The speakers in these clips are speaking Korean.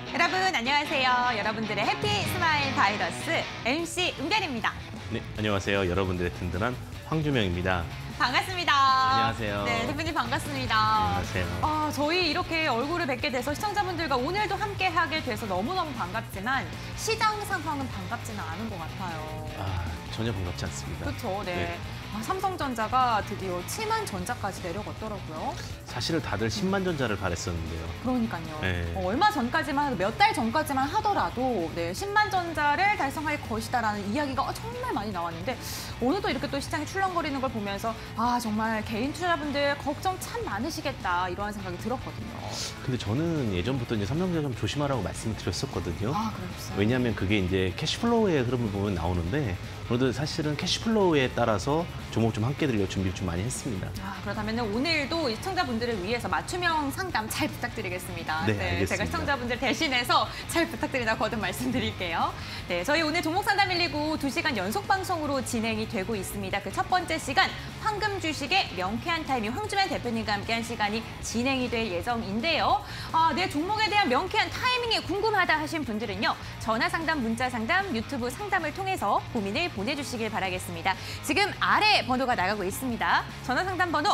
여러분 안녕하세요. 여러분들의 해피 스마일 바이러스 MC 은별입니다. 네, 안녕하세요. 여러분들의 든든한 황주명입니다. 반갑습니다. 안녕하세요. 네, 대표님 반갑습니다. 안녕하세요. 저희 이렇게 얼굴을 뵙게 돼서 시청자분들과 오늘도 함께 하게 돼서 너무너무 반갑지만 시장 상황은 반갑지는 않은 것 같아요. 전혀 반갑지 않습니다. 그렇죠. 네. 삼성전자가 드디어 7만 전자까지 내려갔더라고요. 사실은 다들 10만 전자를 바랬었는데요. 그러니까요. 네. 얼마 전까지만, 몇 달 전까지만 하더라도 10만 전자를 달성할 것이다라는 이야기가 정말 많이 나왔는데 오늘도 이렇게 또 시장이 출렁거리는 걸 보면서 정말 개인 투자자분들 걱정 참 많으시겠다 이러한 생각이 들었거든요. 근데 저는 예전부터 이제 삼성전자 좀 조심하라고 말씀을 드렸었거든요. 그러셨어요? 왜냐하면 그게 이제 캐시플로우의 흐름을 보면 나오는데 오늘도 사실은 캐시플로우에 따라서 종목 좀 함께 들려 준비를 좀 많이 했습니다. 그렇다면 오늘도 시청자분들을 위해서 맞춤형 상담 잘 부탁드리겠습니다. 네, 알겠습니다. 제가 시청자분들 대신해서 잘 부탁드리다 거듭 말씀드릴게요. 네, 저희 오늘 종목 상담 119 2시간 연속 방송으로 진행이 되고 있습니다. 그 첫 번째 시간 황금 주식의 명쾌한 타이밍 황주명 대표님과 함께한 시간이 진행이 될 예정인데요. 내 종목에 대한 명쾌한 타이밍이 궁금하다 하신 분들은요. 전화 상담, 문자 상담, 유튜브 상담을 통해서 고민을 보내주시길 바라겠습니다. 지금 아래 번호가 나가고 있습니다. 전화 상담 번호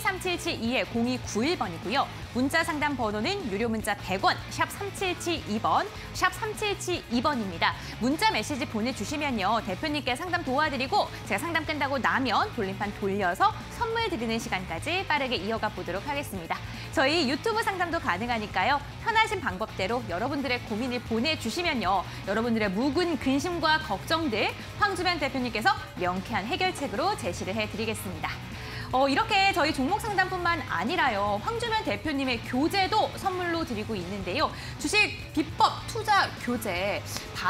023772-0291번이고요. 문자 상담 번호는 유료 문자 100원, 샵 3772번, 샵 3772번입니다. 문자 메시지 보내주시면요. 대표님께 상담 도와드리고 제가 상담 끝나고 나면 돌림판 돌려서 선물 드리는 시간까지 빠르게 이어가 보도록 하겠습니다. 저희 유튜브 상담도 가능하니까요. 편하신 방법대로 여러분들의 고민을 보내주시면요. 여러분들의 묵은 근심과 걱정들 황주명 대표님께서 명쾌한 해결책으로 제시를 해드리겠습니다. 이렇게 저희 종목 상담뿐만 아니라요. 황주명 대표님의 교재도 선물로 드리고 있는데요. 주식 비법 투자 교재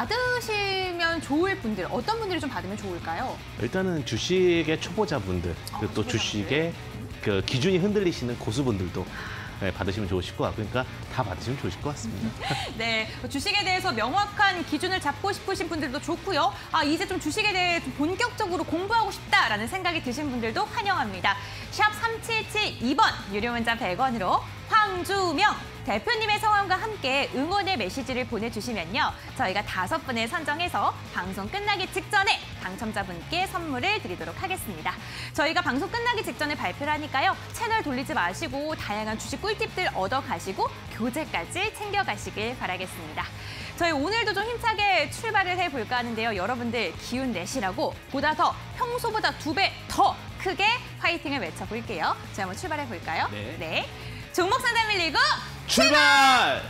받으시면 좋을 분들, 어떤 분들이 좀 받으면 좋을까요? 일단은 주식의 초보자분들, 그리고 또 주식의 그 기준이 흔들리시는 고수분들도 받으시면 좋으실 것 같고, 그러니까 다 받으시면 좋으실 것 같습니다. 네, 주식에 대해서 명확한 기준을 잡고 싶으신 분들도 좋고요. 이제 좀 주식에 대해 좀 본격적으로 공부하고 싶다라는 생각이 드신 분들도 환영합니다. 샵 3772번 유료 문자 100원으로 황주명 대표님의 성함과 함께 응원의 메시지를 보내주시면요. 저희가 5분을 선정해서 방송 끝나기 직전에 당첨자분께 선물을 드리도록 하겠습니다. 저희가 방송 끝나기 직전에 발표를 하니까요. 채널 돌리지 마시고 다양한 주식 꿀팁들 얻어가시고 교재까지 챙겨가시길 바라겠습니다. 저희 오늘도 좀 힘차게 출발을 해볼까 하는데요. 여러분들 기운 내시라고 보다 더 평소보다 2배 더 크게 화이팅을 외쳐볼게요. 저희 한번 출발해볼까요? 네. 종목 상담 119 출발!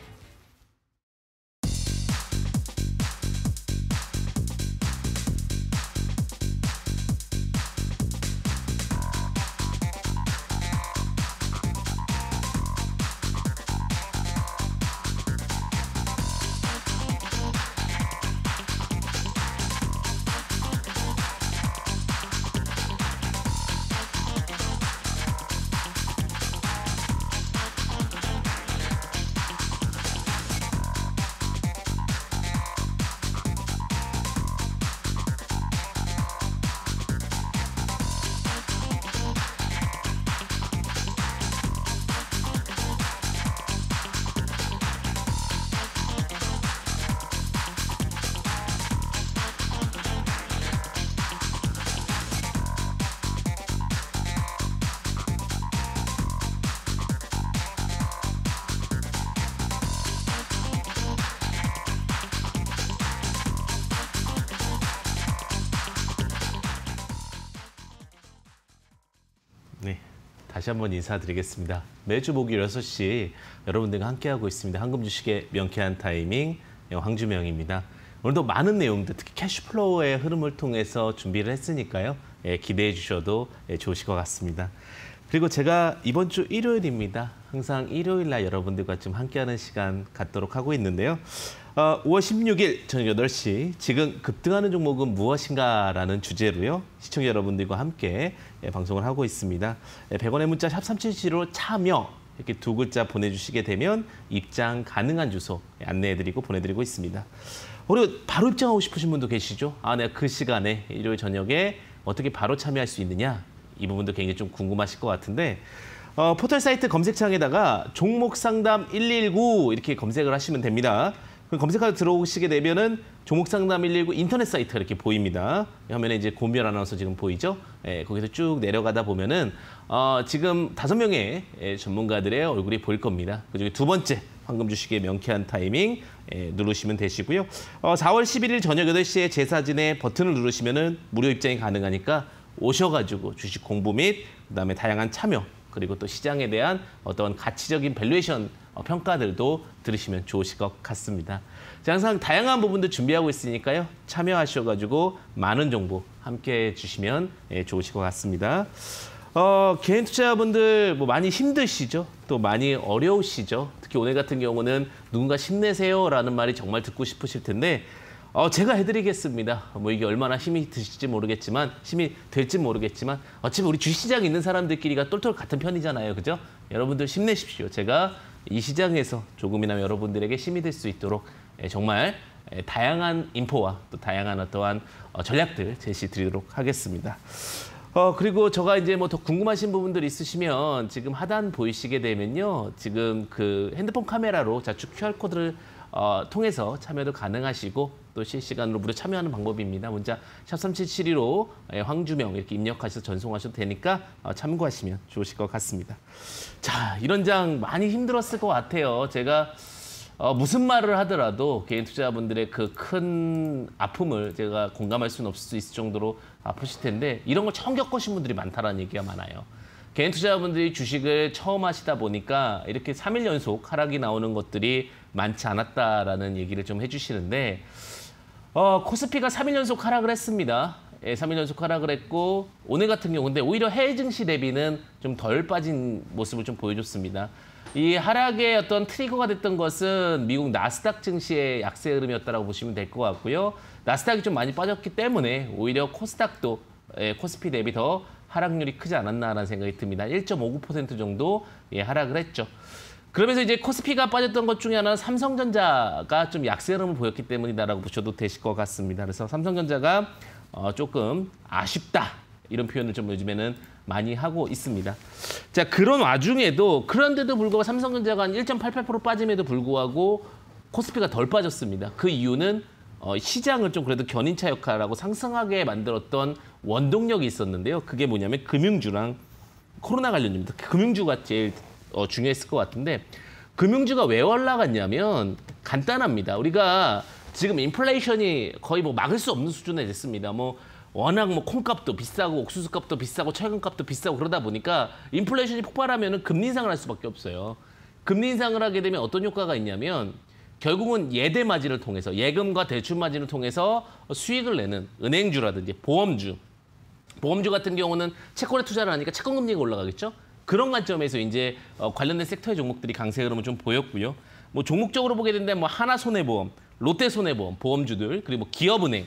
네, 다시 한번 인사드리겠습니다. 매주 목요일 6시 여러분들과 함께하고 있습니다. 황금주식의 명쾌한 타이밍 황주명입니다. 오늘도 많은 내용들, 특히 캐시플로우의 흐름을 통해서 준비를 했으니까요. 기대해 주셔도 좋으실 것 같습니다. 그리고 제가 이번 주 일요일입니다. 항상 일요일 날 여러분들과 좀 함께하는 시간 갖도록 하고 있는데요. 5월 16일 저녁 8시 지금 급등하는 종목은 무엇인가라는 주제로요. 시청자 여러분들과 함께 방송을 하고 있습니다. 100원의 문자 샵 377로 참여 이렇게 2글자 보내주시게 되면 입장 가능한 주소 안내해드리고 보내드리고 있습니다. 그리고 바로 입장하고 싶으신 분도 계시죠? 내가 그 시간에 일요일 저녁에 어떻게 바로 참여할 수 있느냐? 이 부분도 굉장히 좀 궁금하실 것 같은데 포털 사이트 검색창에다가 종목 상담 119 이렇게 검색을 하시면 됩니다. 검색하고 들어오시게 되면은 종목 상담 119 인터넷 사이트가 이렇게 보입니다. 화면에 이제 고미열 아나운서 지금 보이죠? 예, 거기서 쭉 내려가다 보면은 지금 5명의 전문가들의 얼굴이 보일 겁니다. 그중에 두 번째 황금 주식의 명쾌한 타이밍 누르시면 되시고요. 4월 11일 저녁 8시에 제 사진에 버튼을 누르시면은 무료 입장이 가능하니까 오셔가지고 주식 공부 및 그다음에 다양한 참여 그리고 또 시장에 대한 어떤 가치적인 밸류에이션 평가들도 들으시면 좋으실 것 같습니다. 항상 다양한 부분들 준비하고 있으니까요. 참여하셔가지고 많은 정보 함께 해주시면 좋으실 것 같습니다. 개인 투자자분들 뭐 많이 힘드시죠? 또 많이 어려우시죠? 특히 오늘 같은 경우는 누군가 힘내세요라는 말이 정말 듣고 싶으실 텐데 제가 해드리겠습니다. 뭐 이게 얼마나 힘이 드실지 모르겠지만, 힘이 될지 모르겠지만, 어차피 우리 주시장에 있는 사람들끼리가 똘똘 같은 편이잖아요. 그죠? 여러분들 힘내십시오. 제가 이 시장에서 조금이나마 여러분들에게 힘이 될 수 있도록 정말 다양한 인포와 또 다양한 어떠한 전략들 제시 드리도록 하겠습니다. 그리고 제가 이제 뭐 더 궁금하신 부분들 있으시면 지금 하단 보이시게 되면요. 지금 그 핸드폰 카메라로 좌측 QR코드를 통해서 참여도 가능하시고 또 실시간으로 무료 참여하는 방법입니다. 문자 샵3772로 황주명 이렇게 입력하셔서 전송하셔도 되니까 참고하시면 좋으실 것 같습니다. 자, 이런 장 많이 힘들었을 것 같아요. 제가 무슨 말을 하더라도 개인 투자자분들의 그 큰 아픔을 제가 공감할 수는 없을 수 있을 정도로 아프실 텐데 이런 걸 처음 겪으신 분들이 많다라는 얘기가 많아요. 개인 투자자분들이 주식을 처음 하시다 보니까 이렇게 3일 연속 하락이 나오는 것들이 많지 않았다라는 얘기를 좀 해주시는데 코스피가 3일 연속 하락을 했습니다. 3일 연속 하락을 했고 오늘 같은 경우 근데 오히려 해외 증시 대비는 좀 덜 빠진 모습을 좀 보여줬습니다. 이 하락의 어떤 트리거가 됐던 것은 미국 나스닥 증시의 약세 흐름이었다고 보시면 될 것 같고요. 나스닥이 좀 많이 빠졌기 때문에 오히려 코스닥도 코스피 대비 더 하락률이 크지 않았나라는 생각이 듭니다. 1.59% 정도 하락을 했죠. 그러면서 이제 코스피가 빠졌던 것 중에 하나는 삼성전자가 좀 약세 흐름을 보였기 때문이다라고 보셔도 되실 것 같습니다. 그래서 삼성전자가 조금 아쉽다 이런 표현을 좀 요즘에는 많이 하고 있습니다. 자, 그런 와중에도 그런데도 불구하고 삼성전자가 한 1.88% 빠짐에도 불구하고 코스피가 덜 빠졌습니다. 그 이유는 시장을 좀 그래도 견인차 역할하고 상승하게 만들었던 원동력이 있었는데요. 그게 뭐냐면 금융주랑 코로나 관련주입니다. 금융주가 제일 중요했을 것 같은데 금융주가 왜 올라갔냐면 간단합니다. 우리가 지금 인플레이션이 거의 뭐 막을 수 없는 수준에 됐습니다. 뭐 워낙 뭐 콩값도 비싸고 옥수수 값도 비싸고 철근값도 비싸고 그러다 보니까 인플레이션이 폭발하면은 금리 인상을 할 수밖에 없어요. 금리 인상을 하게 되면 어떤 효과가 있냐면 결국은 예대 마진을 통해서 예금과 대출 마진을 통해서 수익을 내는 은행주라든지 보험주 같은 경우는 채권에 투자를 하니까 채권 금리가 올라가겠죠. 그런 관점에서 이제 관련된 섹터의 종목들이 강세 흐름을 좀 보였고요. 뭐 종목적으로 보게 된다면 뭐 하나손해보험, 롯데손해보험, 보험주들 그리고 뭐 기업은행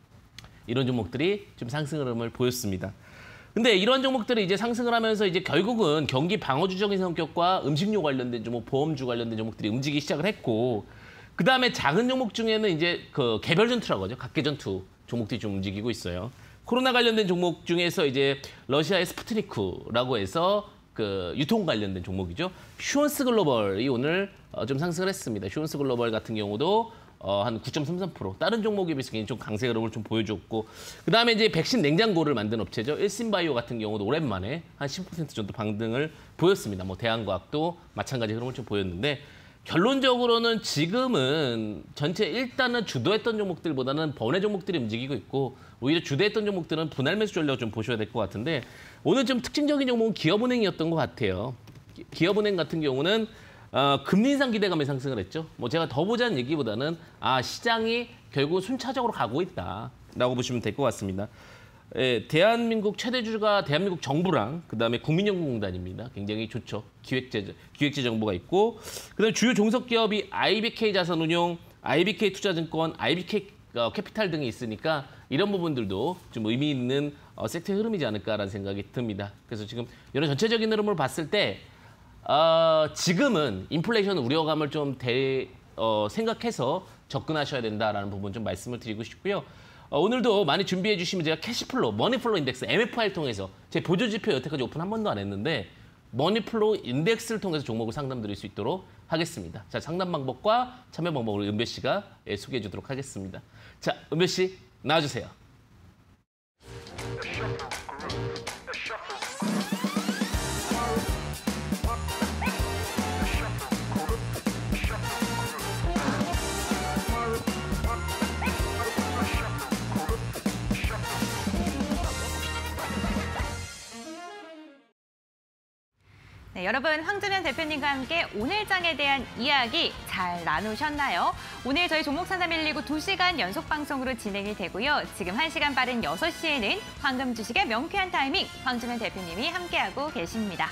이런 종목들이 좀 상승 흐름을 보였습니다. 근데 이런 종목들이 이제 상승을 하면서 이제 결국은 경기 방어주적인 성격과 음식료 관련된 종목, 보험주 관련된 종목들이 움직이기 시작을 했고 그 다음에 작은 종목 중에는 이제 그 개별 전투라고 하죠. 각계 전투 종목들이 좀 움직이고 있어요. 코로나 관련된 종목 중에서 이제 러시아의 스푸트니크라고 해서 그 유통 관련된 종목이죠. 휴원스 글로벌이 오늘 좀 상승을 했습니다. 휴원스 글로벌 같은 경우도 한 9.33% 다른 종목에 비해서 굉장히 좀 강세 흐름을 좀 보여줬고 그다음에 이제 백신 냉장고를 만든 업체죠. 일신바이오 같은 경우도 오랜만에 한 10% 정도 반등을 보였습니다. 뭐 대한과학도 마찬가지 흐름을 좀 보였는데 결론적으로는 지금은 전체 일단은 주도했던 종목들보다는 번외 종목들이 움직이고 있고 오히려 주도했던 종목들은 분할 매수 전략을 좀 보셔야 될 것 같은데 오늘 좀 특징적인 종목은 기업은행이었던 것 같아요. 기업은행 같은 경우는 금리 인상 기대감에 상승을 했죠. 뭐 제가 더 보자는 얘기보다는 시장이 결국 순차적으로 가고 있다라고 보시면 될 것 같습니다. 대한민국 최대주주가 대한민국 정부랑 그다음에 국민연금공단입니다. 굉장히 좋죠. 기획재 정보가 있고 그다음에 주요 종속 기업이 IBK 자산운용, IBK 투자증권, IBK 캐피탈 등이 있으니까 이런 부분들도 좀 의미 있는 섹터의 흐름이지 않을까라는 생각이 듭니다. 그래서 지금 이런 전체적인 흐름을 봤을 때 지금은 인플레이션 우려감을 좀 생각해서 접근하셔야 된다라는 부분 좀 말씀을 드리고 싶고요. 오늘도 많이 준비해 주시면 제가 캐시플로우, 머니플로우 인덱스, MFI를 통해서 제 보조지표 여태까지 오픈 한 번도 안 했는데 머니플로우 인덱스를 통해서 종목을 상담드릴 수 있도록 하겠습니다. 자, 상담 방법과 참여 방법을 은배 씨가 소개해 주도록 하겠습니다. 자, 은배 씨 나와주세요. 네, 여러분 황주면 대표님과 함께 오늘 장에 대한 이야기 잘 나누셨나요? 오늘 저희 종목 상담 119 2시간 연속 방송으로 진행이 되고요. 지금 1시간 빠른 6시에는 황금 주식의 명쾌한 타이밍 황주면 대표님이 함께하고 계십니다.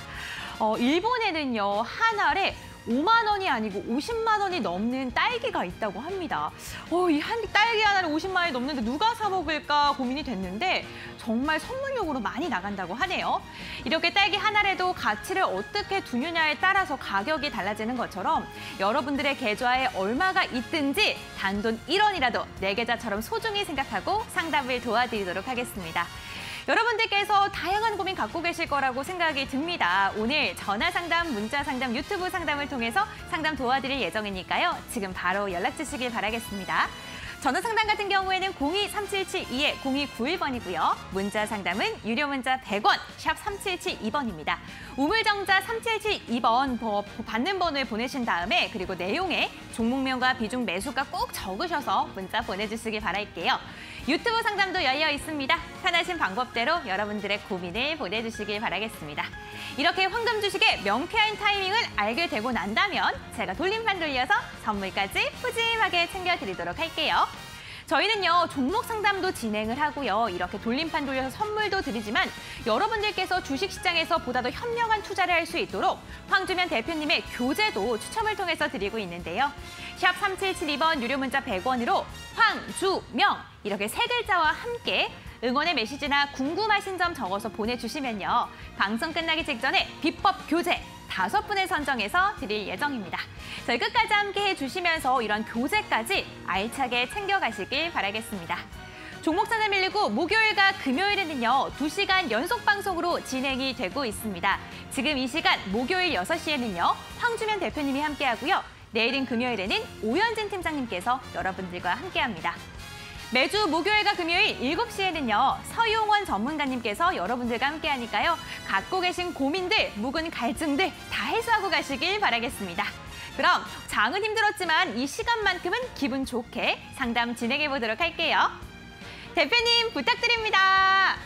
일본에는요, 한 알에 5만 원이 아니고 50만 원이 넘는 딸기가 있다고 합니다. 이 딸기 하나를 50만 원이 넘는데 누가 사 먹을까 고민이 됐는데 정말 선물용으로 많이 나간다고 하네요. 이렇게 딸기 하나라도 가치를 어떻게 두느냐에 따라서 가격이 달라지는 것처럼 여러분들의 계좌에 얼마가 있든지 단돈 1원이라도 내 계좌처럼 소중히 생각하고 상담을 도와드리도록 하겠습니다. 여러분들께서 다양한 고민 갖고 계실 거라고 생각이 듭니다. 오늘 전화 상담, 문자 상담, 유튜브 상담을 통해서 상담 도와드릴 예정이니까요. 지금 바로 연락 주시길 바라겠습니다. 전화 상담 같은 경우에는 02-3772-0291번이고요. 문자 상담은 유료 문자 100원, 샵 3772번입니다. 우물정자 3772번 받는 번호에 보내신 다음에 그리고 내용에 종목명과 비중 매수가 꼭 적으셔서 문자 보내주시길 바랄게요. 유튜브 상담도 열려 있습니다. 편하신 방법대로 여러분들의 고민을 보내주시길 바라겠습니다. 이렇게 황금 주식의 명쾌한 타이밍을 알게 되고 난다면 제가 돌림판 돌려서 선물까지 푸짐하게 챙겨드리도록 할게요. 저희는요, 종목 상담도 진행을 하고요. 이렇게 돌림판 돌려서 선물도 드리지만 여러분들께서 주식시장에서 보다 더 현명한 투자를 할 수 있도록 황주면 대표님의 교재도 추첨을 통해서 드리고 있는데요. 샵 3772번 유료 문자 100원으로 황주명 이렇게 세 글자와 함께 응원의 메시지나 궁금하신 점 적어서 보내주시면요. 방송 끝나기 직전에 비법 교재 5분을 선정해서 드릴 예정입니다. 저희 끝까지 함께 해주시면서 이런 교재까지 알차게 챙겨가시길 바라겠습니다. 종목 상담 119 목요일과 금요일에는요, 2시간 연속 방송으로 진행이 되고 있습니다. 지금 이 시간 목요일 6시에는요, 황주면 대표님이 함께하고요. 내일인 금요일에는 오현진 팀장님께서 여러분들과 함께합니다. 매주 목요일과 금요일 7시에는요. 서용원 전문가님께서 여러분들과 함께하니까요. 갖고 계신 고민들, 묵은 갈증들 다 해소하고 가시길 바라겠습니다. 그럼 장은 힘들었지만 이 시간만큼은 기분 좋게 상담 진행해 보도록 할게요. 대표님 부탁드립니다.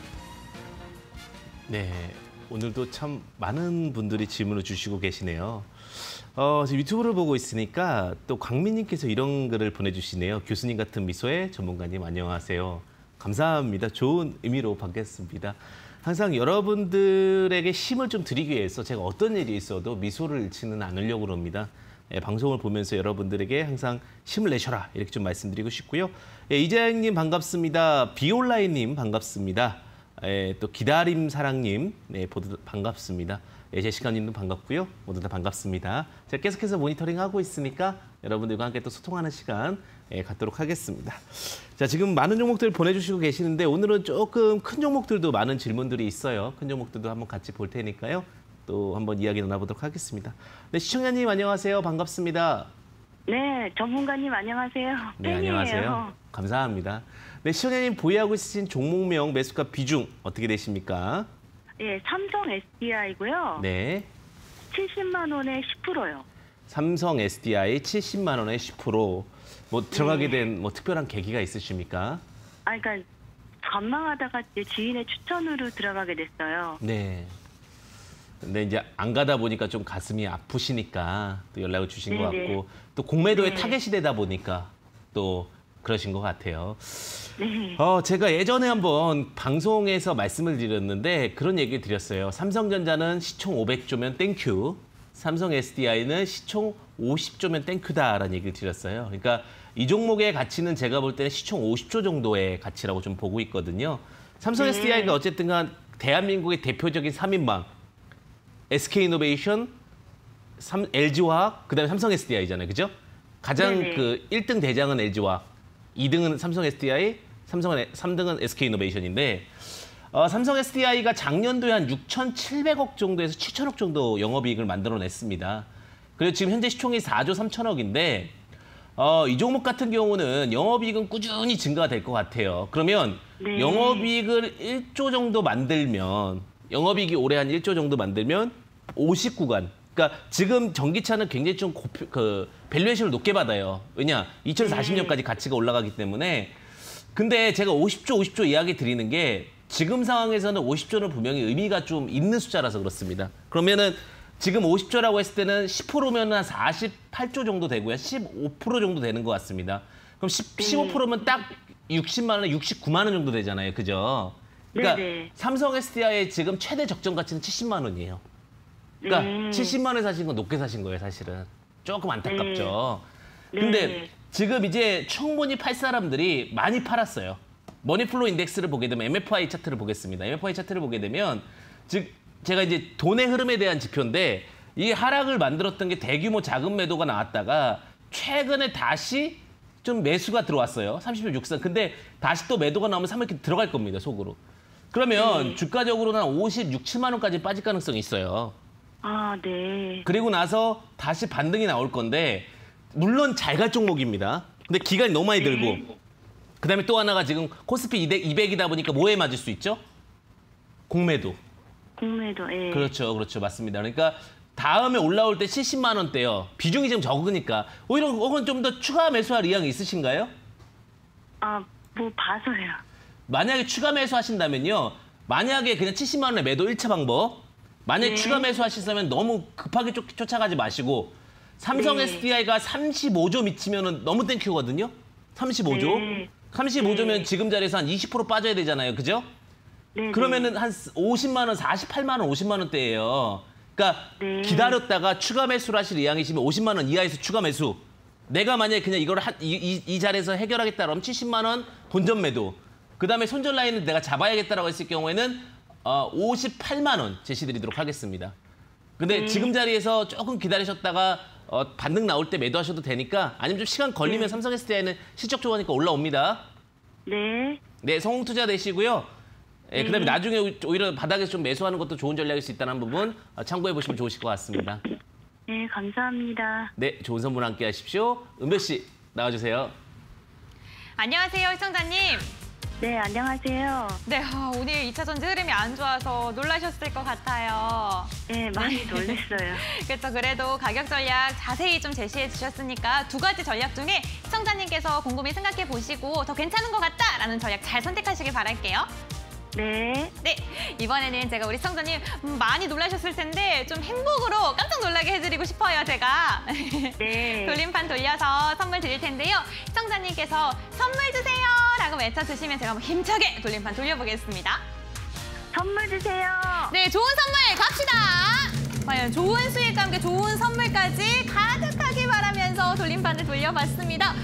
네, 오늘도 참 많은 분들이 질문을 주시고 계시네요. 지금 유튜브를 보고 있으니까 또 광민님께서 이런 글을 보내주시네요. 교수님 같은 미소의 전문가님 안녕하세요. 감사합니다. 좋은 의미로 받겠습니다. 항상 여러분들에게 힘을 좀 드리기 위해서 제가 어떤 일이 있어도 미소를 잃지는 않으려고 합니다. 방송을 보면서 여러분들에게 항상 힘을 내셔라 이렇게 좀 말씀드리고 싶고요. 이자영님 반갑습니다. 비올라이님 반갑습니다. 또 기다림 사랑님 모두 반갑습니다. 제시카님도 반갑고요. 모두 다 반갑습니다. 제가 계속해서 모니터링하고 있으니까 여러분들과 함께 또 소통하는 시간 갖도록 하겠습니다. 자, 지금 많은 종목들 보내주시고 계시는데 오늘은 조금 큰 종목들도 많은 질문들이 있어요. 큰 종목들도 한번 같이 볼 테니까요. 또 한번 이야기 나눠보도록 하겠습니다. 네, 시청자님 안녕하세요. 반갑습니다. 네, 전문가님 안녕하세요. 네, 팬이에요. 안녕하세요. 감사합니다. 네, 시청자님 보유하고 있으신 종목명 매수가 비중 어떻게 되십니까? 예, 삼성 SDI고요. 네. 70만 원에 10%요. 삼성 SDI 70만 원에 10%. 뭐 들어가게 된 뭐 특별한 계기가 있으십니까? 그러니까 관망하다가 제 지인의 추천으로 들어가게 됐어요. 네. 근데 이제 안 가다 보니까 좀 가슴이 아프시니까 또 연락을 주신 것 네네. 같고 또 공매도에 네. 타겟이 되다 보니까 또 그러신 것 같아요. 네. 제가 예전에 한번 방송에서 말씀을 드렸는데 그런 얘기를 드렸어요. 삼성전자는 시총 500조면 땡큐, 삼성 SDI는 시총 50조면 땡큐다라는 얘기를 드렸어요. 그러니까 이 종목의 가치는 제가 볼 때는 시총 50조 정도의 가치라고 좀 보고 있거든요. 삼성 SDI가 어쨌든 간 대한민국의 대표적인 3인방, SK이노베이션, LG화학, 그다음에 삼성 SDI잖아요. 그죠? 가장 네네. 그 1등 대장은 LG화학, 2등은 삼성 SDI, 3등은 SK이노베이션인데 삼성 SDI가 작년도에 한 6,700억 정도에서 7천억 정도 영업이익을 만들어냈습니다. 그리고 지금 현재 시총이 4조 3천억인데 이 종목 같은 경우는 영업이익은 꾸준히 증가가 될 것 같아요. 그러면 네. 영업이익을 1조 정도 만들면 영업이익이 올해 한 1조 정도 만들면 50구간. 그러니까 지금 전기차는 굉장히 좀 밸류에이션을 높게 받아요. 왜냐? 2040년까지 가치가 올라가기 때문에. 근데 제가 50조 이야기 드리는 게 지금 상황에서는 50조는 분명히 의미가 좀 있는 숫자라서 그렇습니다. 그러면은 지금 50조라고 했을 때는 10%면 한 48조 정도 되고요. 15% 정도 되는 것 같습니다. 그럼 15%면 딱 60만 원, 69만 원 정도 되잖아요. 그죠? 그러니까 네네. 삼성 SDI의 지금 최대 적정 가치는 70만 원이에요. 그러니까 70만 원에 사신 건 높게 사신 거예요, 사실은. 조금 안타깝죠. 네. 근데 네. 지금 이제 충분히 팔 사람들이 많이 팔았어요. 머니플로우 인덱스를 보게 되면 MFI 차트를 보겠습니다. MFI 차트를 보게 되면 즉 제가 이제 돈의 흐름에 대한 지표인데 이 하락을 만들었던 게 대규모 자금 매도가 나왔다가 최근에 다시 좀 매수가 들어왔어요. 30.63. 근데 다시 또 매도가 나오면 3일 들어갈 겁니다, 속으로. 그러면 주가적으로는 한 56, 7만 원까지 빠질 가능성이 있어요. 아, 네. 그리고 나서 다시 반등이 나올 건데 물론 잘 갈 종목입니다. 근데 기간이 너무 많이 들고 그다음에 또 하나가 지금 코스피 200이다 보니까 뭐에 맞을 수 있죠? 공매도. 공매도, 예. 그렇죠. 그렇죠. 맞습니다. 그러니까 다음에 올라올 때 70만 원대요. 비중이 좀 적으니까 오히려 혹은 좀 더 추가 매수할 의향이 있으신가요? 아, 뭐 봐서요. 만약에 추가 매수하신다면요. 만약에 그냥 70만 원에 매도 1차 방법. 만약에 네. 추가 매수하시려면 너무 급하게 쫓아가지 마시고 삼성 네. SDI가 35조 미치면은 너무 땡큐거든요. 35조. 네. 35조면 네. 지금 자리에서 한 20% 빠져야 되잖아요. 그죠? 네. 그러면은 한 50만 원, 48만 원, 50만 원대예요. 그러니까 네. 기다렸다가 추가 매수를 하실 의향이시면 50만 원 이하에서 추가 매수. 내가 만약에 그냥 이걸 이 자리에서 해결하겠다 그러면 70만 원 본전 매도. 그다음에 손절 라인을 내가 잡아야겠다라고 했을 경우에는 58만 원 제시드리도록 하겠습니다. 근데 지금 자리에서 조금 기다리셨다가 반등 나올 때 매도하셔도 되니까 아니면 좀 시간 걸리면 삼성 SDI는 실적 좋으니까 올라옵니다. 네. 네, 성공 투자 되시고요. 예, 그다음에 나중에 오히려 바닥에서 좀 매수하는 것도 좋은 전략일 수 있다는 부분 참고해 보시면 좋으실 것 같습니다. 네, 감사합니다. 네, 좋은 선물 함께 하십시오. 은별 씨 나와주세요. 안녕하세요, 시청자님. 네, 안녕하세요. 네, 오늘 2차 전지 흐름이 안 좋아서 놀라셨을 것 같아요. 네, 많이 놀랐어요. 그렇죠. 그래도 가격 전략 자세히 좀 제시해 주셨으니까 두 가지 전략 중에 시청자님께서 곰곰이 생각해 보시고 더 괜찮은 것 같다라는 전략 잘 선택하시길 바랄게요. 네. 네, 이번에는 제가 우리 시청자님 많이 놀라셨을 텐데 좀 행복으로 깜짝 놀라게 해드리고 싶어요, 제가. 네. 돌림판 돌려서 선물 드릴 텐데요. 시청자님께서 선물 주세요 라고 외쳐주시면 제가 한번 힘차게 돌림판 돌려보겠습니다. 선물 주세요. 네, 좋은 선물 갑시다. 과연 좋은 수익과 함께 좋은 선물까지 가득하게 바라면서 돌림판을 돌려봤습니다.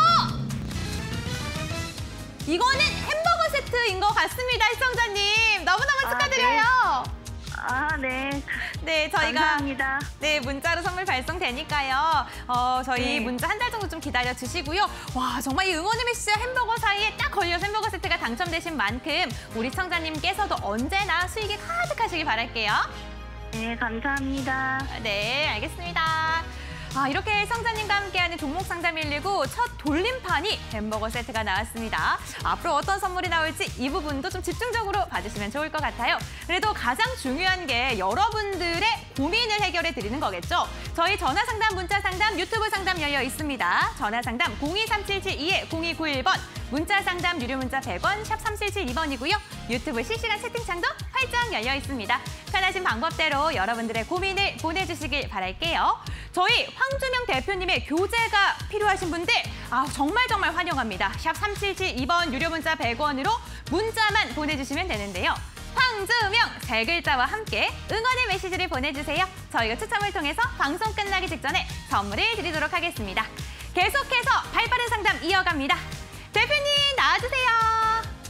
이거는 햄버거 세트인 것 같습니다, 시청자님. 너무너무 축하드려요. 아, 네. 네, 저희가 감사합니다. 네, 문자로 선물 발송되니까요. 저희 네. 문자 한 달 정도 좀 기다려 주시고요. 와, 정말 이 응원의 메시지 햄버거 사이에 딱 걸려서 햄버거 세트가 당첨되신 만큼 우리 시청자님께서도 언제나 수익이 가득하시길 바랄게요. 네, 감사합니다. 네, 알겠습니다. 이렇게 시청자님과 함께하는 종목 상담 119 첫 돌림판이 햄버거 세트가 나왔습니다. 앞으로 어떤 선물이 나올지 이 부분도 좀 집중적으로 봐주시면 좋을 것 같아요. 그래도 가장 중요한 게 여러분들의 고민을 해결해 드리는 거겠죠. 저희 전화 상담, 문자 상담, 유튜브 상담 열려 있습니다. 전화 상담 023772-0291번, 문자 상담 유료 문자 100원, 샵 3772번이고요. 유튜브 실시간 채팅창도 활짝 열려 있습니다. 편하신 방법대로 여러분들의 고민을 보내주시길 바랄게요. 저희 황주명 대표님의 교재가 필요하신 분들 정말 환영합니다. 샵 3772번 유료 문자 100원으로 문자만 보내주시면 되는데요. 황주명 세 글자와 함께 응원의 메시지를 보내주세요. 저희가 추첨을 통해서 방송 끝나기 직전에 선물을 드리도록 하겠습니다. 계속해서 발빠른 상담 이어갑니다. 대표님 나와주세요.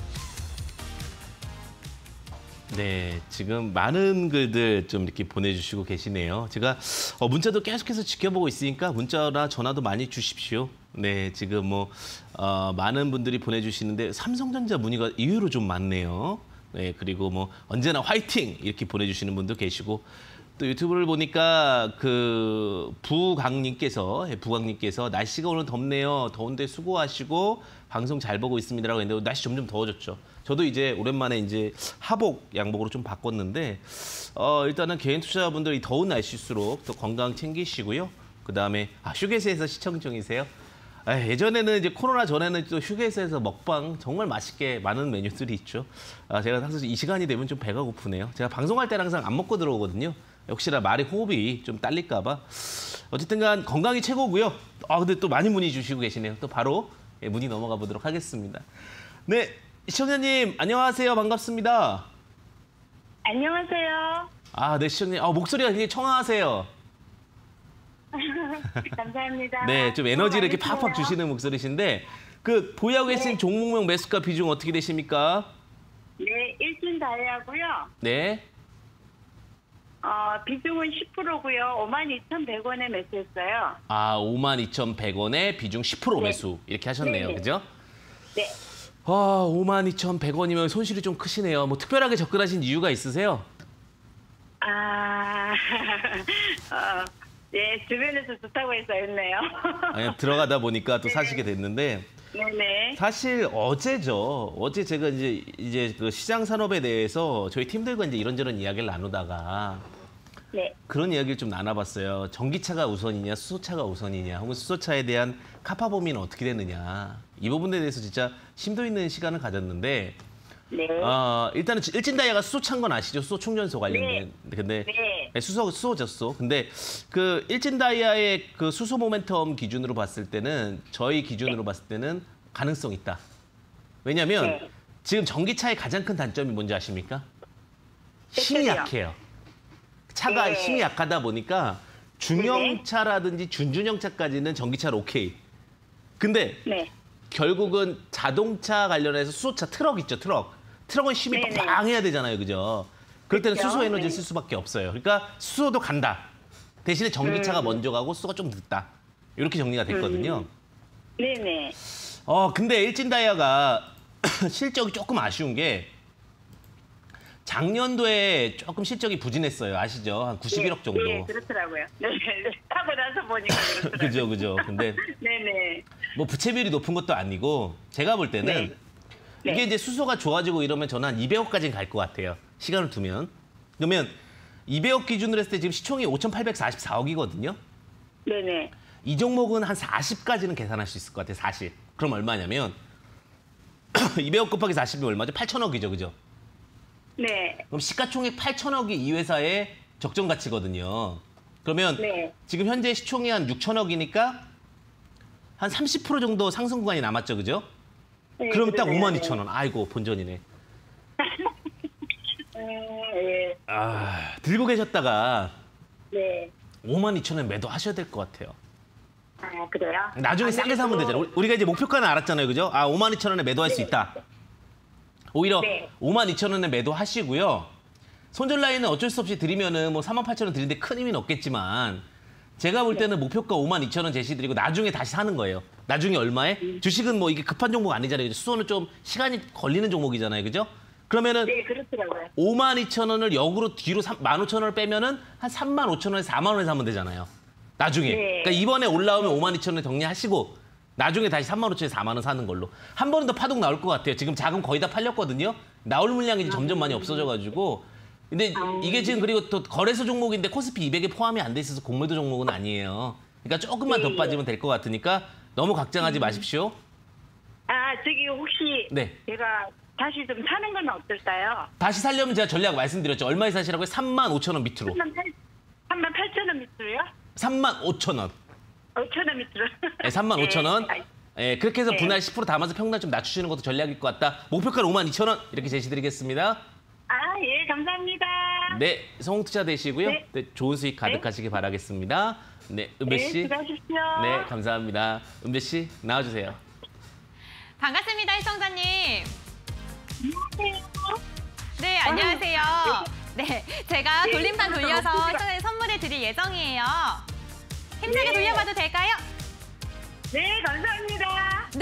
네, 지금 많은 글들 좀 이렇게 보내주시고 계시네요. 제가 문자도 계속해서 지켜보고 있으니까 문자나 전화도 많이 주십시오. 네, 지금 많은 분들이 보내주시는데 삼성전자 문의가 의외로 좀 많네요. 네, 그리고 뭐 언제나 화이팅 이렇게 보내주시는 분도 계시고 또 유튜브를 보니까 그 부강님께서 날씨가 오늘 덥네요. 더운데 수고하시고 방송 잘 보고 있습니다라고 했는데 날씨 점점 더워졌죠. 저도 이제 오랜만에 이제 하복 양복으로 좀 바꿨는데 일단은 개인 투자자분들이 더운 날씨일수록 또 건강 챙기시고요. 그다음에 휴게소에서 시청 중이세요? 예전에는 이제 코로나 전에는 또 휴게소에서 먹방 정말 맛있게 많은 메뉴들이 있죠. 제가 사실 이 시간이 되면 좀 배가 고프네요. 제가 방송할 때는 항상 안 먹고 들어오거든요. 혹시나 말이 호흡이 좀 딸릴까 봐. 어쨌든 간 건강이 최고고요. 근데 또 많이 문의 주시고 계시네요. 또 바로 문의 넘어가 보도록 하겠습니다. 네, 시청자님 안녕하세요. 반갑습니다. 안녕하세요. 네, 시청자님. 목소리가 굉장히 청아하세요. 감사합니다. 네, 좀 에너지를 이렇게 팍팍 주시는 목소리신데 그 보유하고 계신 종목명 매수가 비중 어떻게 되십니까? 네, 일진다이아고요. 네. 비중은 10%고요. 52,100원에 매수했어요. 52,100원에 비중 10% 매수 이렇게 하셨네요. 네. 그죠? 네. 52,100원이면 손실이 좀 크시네요. 뭐 특별하게 접근하신 이유가 있으세요? 네, 주변에서 좋다고 해서 했네요. 들어가다 보니까 또 사시게 됐는데 네네. 사실 어제죠. 어제 제가 이제 그 시장 산업에 대해서 저희 팀들과 이제 이런저런 이야기를 나누다가 네. 그런 이야기를 좀 나눠봤어요. 전기차가 우선이냐, 수소차가 우선이냐, 혹은 수소차에 대한 카파 범위는 어떻게 되느냐. 이 부분에 대해서 진짜 심도 있는 시간을 가졌는데 네. 일단은 일진다이아가 수소차인 건 아시죠? 수소 충전소 관련된. 네. 근데 네. 수소죠. 근데 그 일진다이아의 그 수소 모멘텀 기준으로 봤을 때는 저희 기준으로 봤을 때는 가능성 있다. 왜냐하면 지금 전기차의 가장 큰 단점이 뭔지 아십니까? 힘이 배터리요. 약해요. 차가 힘이 약하다 보니까 중형차라든지 준중형차까지는 전기차로 오케이. 근데 네. 결국은 자동차 관련해서 수소차 트럭 있죠, 트럭은 힘이 네네. 빵빵해야 되잖아요, 그죠? 그럴 때는 그렇죠. 수소 에너지를 네. 쓸 수밖에 없어요. 그러니까 수소도 간다. 대신에 전기차가 먼저 가고 수소가 좀 늦다. 이렇게 정리가 됐거든요. 네네. 근데 일진다이아가 실적이 조금 아쉬운 게 작년도에 조금 실적이 부진했어요. 아시죠? 한 91억 정도. 네, 그렇더라고요. 네, 타고 나서 보니까 그렇더라고요. 그죠. 근데 네네. 뭐 부채 비율이 높은 것도 아니고 제가 볼 때는 네. 이게 이제 수소가 좋아지고 이러면 저는 한 200억까지는 갈 것 같아요. 시간을 두면. 그러면 200억 기준으로 했을 때 지금 시총이 5,844억이거든요. 네네. 이 종목은 한 40까지는 계산할 수 있을 것 같아요. 40. 그럼 얼마냐면 200억 곱하기 40이면 얼마죠? 8천억이죠. 그죠? 네. 그럼 시가총액 8천억이 이 회사의 적정 가치거든요. 그러면 네. 지금 현재 시총이 한 6천억이니까 한 30% 정도 상승 구간이 남았죠. 그죠? 네, 그럼 딱 그러네요. 52,000원. 아이고, 본전이네. 예. 들고 계셨다가 네. 52,000원 매도하셔야 될 것 같아요. 그래요? 나중에 싸게 사면 되잖아요. 우리가 이제 목표가는 알았잖아요. 그죠? 52,000원에 매도할 수 있다. 오히려 네. 52,000원에 매도하시고요. 손절 라인은 어쩔 수 없이 드리면은 뭐 38,000원 드리는데 큰 힘은 없겠지만 제가 볼 때는 목표가 52,000원 제시드리고 나중에 다시 사는 거예요. 나중에 얼마에? 주식은 뭐 이게 급한 종목 아니잖아요. 수소는 좀 시간이 걸리는 종목이잖아요. 그죠? 그러면은 네, 그렇더라고요. 52,000원을 역으로 뒤로 15,000원을 빼면은 한 35,000원에서 4만 원에 사면 되잖아요. 나중에. 네. 그러니까 이번에 올라오면 52,000원에 정리하시고 나중에 다시 35,000원에 4만 원 사는 걸로. 한 번은 더 파동 나올 것 같아요. 지금 자금 거의 다 팔렸거든요. 나올 물량이 이제 점점 많이 없어져가지고. 근데 이게 지금 그리고 또 거래소 종목인데 코스피 200에 포함이 안 돼 있어서 공매도 종목은 아니에요. 그러니까 조금만 더 빠지면 될 것 같으니까 너무 걱정하지 마십시오. 저기 혹시 네. 제가 다시 좀 사는 건 어떨까요? 다시 살려면 제가 전략 말씀드렸죠. 얼마에 사시라고요? 35,000원 밑으로. 38,000원 밑으로요? 35,000원. 5,000원 밑으로. 네, 35,000원. 네. 예, 그렇게 해서 네. 분할 10% 담아서 평균 좀 낮추시는 것도 전략일 것 같다. 목표가는 52,000원 이렇게 제시드리겠습니다. 예, 감사합니다. 네, 성투자 되시고요. 네. 네, 좋은 수익 가득하시길 바라겠습니다. 네, 은배 네, 씨. 수고하십시오. 네, 감사합니다. 은배 씨, 나와주세요. 반갑습니다, 시청자님. 안녕하세요. 네, 안녕하세요. 네, 제가 돌림판 돌려서 시청자님 선물을 드릴 예정이에요. 힘세게 네. 돌려봐도 될까요? 네, 감사합니다. 네, 한번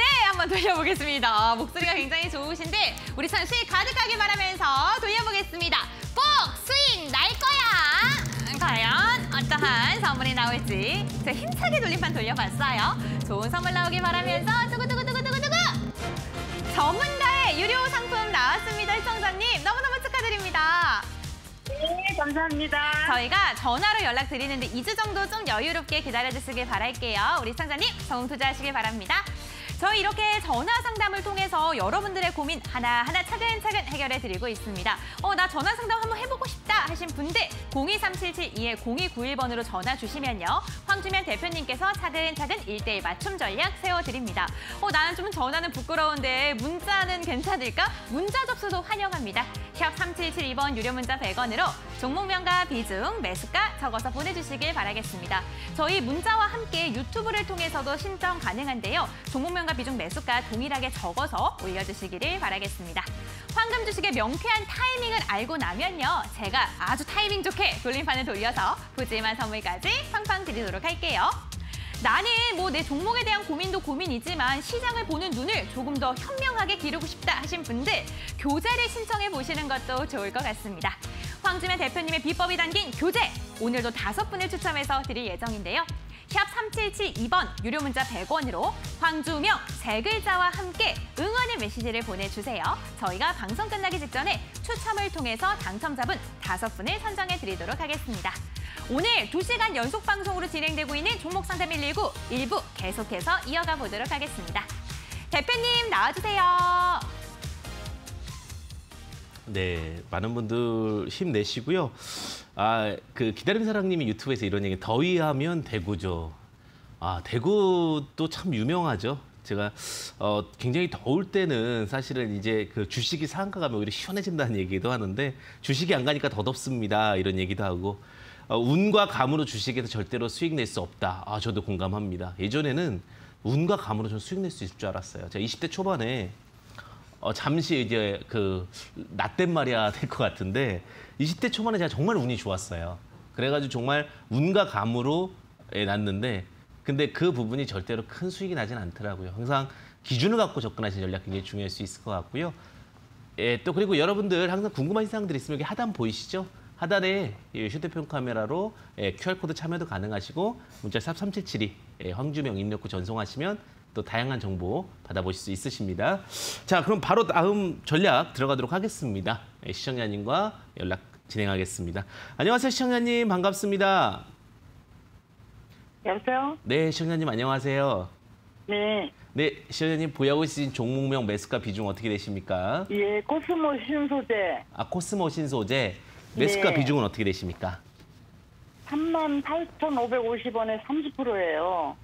한번 돌려보겠습니다. 목소리가 굉장히 좋으신데 우리 참 수익 가득하게 바라면서 돌려보겠습니다. 꼭 수익 날 거야. 과연 어떠한 선물이 나올지 제가 힘차게 돌림판 돌려봤어요. 좋은 선물 나오길 바라면서 두구두구두구두구두구 전문가의 유료 상품 나왔습니다. 시청자님 너무너무 축하드립니다. 네, 감사합니다. 저희가 전화로 연락드리는데 2주 정도 좀 여유롭게 기다려주시길 바랄게요. 우리 시청자님 성공 투자하시길 바랍니다. 저희 이렇게 전화 상담을 통해서 여러분들의 고민 하나하나 차근차근 해결해드리고 있습니다. 나 전화 상담 한번 해보고 싶다 하신 분들 023772-0291번으로 전화 주시면요. 황주면 대표님께서 차근차근 1:1 맞춤 전략 세워드립니다. 나는 좀 전화는 부끄러운데 문자는 괜찮을까? 문자 접수도 환영합니다. 샵 3772번 유료 문자 100원으로 종목명과 비중, 매수가 적어서 보내주시길 바라겠습니다. 저희 문자와 함께 유튜브를 통해서도 신청 가능한데요. 종목명과 비중, 매수가 동일하게 적어서 올려주시기를 바라겠습니다. 황금 주식의 명쾌한 타이밍을 알고 나면요. 제가 아주 타이밍 좋게 돌림판을 돌려서 푸짐한 선물까지 팡팡 드리도록 할게요. 나는 내 종목에 대한 고민도 고민이지만 시장을 보는 눈을 조금 더 현명하게 기르고 싶다 하신 분들 교재를 신청해 보시는 것도 좋을 것 같습니다. 황주면 대표님의 비법이 담긴 교재 오늘도 5분을 추첨해서 드릴 예정인데요. 샵 3772번 유료 문자 100원으로 황주명 3글자와 함께 응원의 메시지를 보내주세요. 저희가 방송 끝나기 직전에 추첨을 통해서 당첨자분 5분을 선정해 드리도록 하겠습니다. 오늘 2시간 연속 방송으로 진행되고 있는 종목 상담 119 1부 계속해서 이어가 보도록 하겠습니다. 대표님 나와주세요. 네, 많은 분들 힘내시고요. 기다림 사랑님이 유튜브에서 이런 얘기, 더위하면 대구죠. 대구도 참 유명하죠. 제가 굉장히 더울 때는 사실은 이제 그 주식이 상한가 가면 오히려 시원해진다는 얘기도 하는데 주식이 안 가니까 더 덥습니다. 이런 얘기도 하고 운과 감으로 주식에서 절대로 수익 낼 수 없다. 저도 공감합니다. 예전에는 운과 감으로 전 수익 낼 수 있을 줄 알았어요. 제가 20대 초반에 잠시 이제 나댄 말이야 될 것 같은데 20대 초반에 제가 정말 운이 좋았어요. 그래가지고 정말 운과 감으로 났는데 근데 그 부분이 절대로 큰 수익이 나진 않더라고요. 항상 기준을 갖고 접근하시는 전략 굉장히 중요할 수 있을 것 같고요. 또 그리고 여러분들 항상 궁금한 사항들 있으면 여기 하단 보이시죠? 하단에 휴대폰 카메라로 QR코드 참여도 가능하시고 문자 샵 3772 황주명 입력후 전송하시면 또 다양한 정보 받아보실 수 있으십니다. 자, 그럼 바로 다음 전략 들어가도록 하겠습니다. 시청자님과 연락 진행하겠습니다. 안녕하세요, 시청자님. 반갑습니다. 여보세요? 네, 시청자님 안녕하세요. 네. 네, 시청자님 보유하고 있으신 종목명 매수가 비중 어떻게 되십니까? 예, 코스모 신소재. 코스모 신소재. 매수가 네. 비중은 어떻게 되십니까? 38,550원에 30%예요.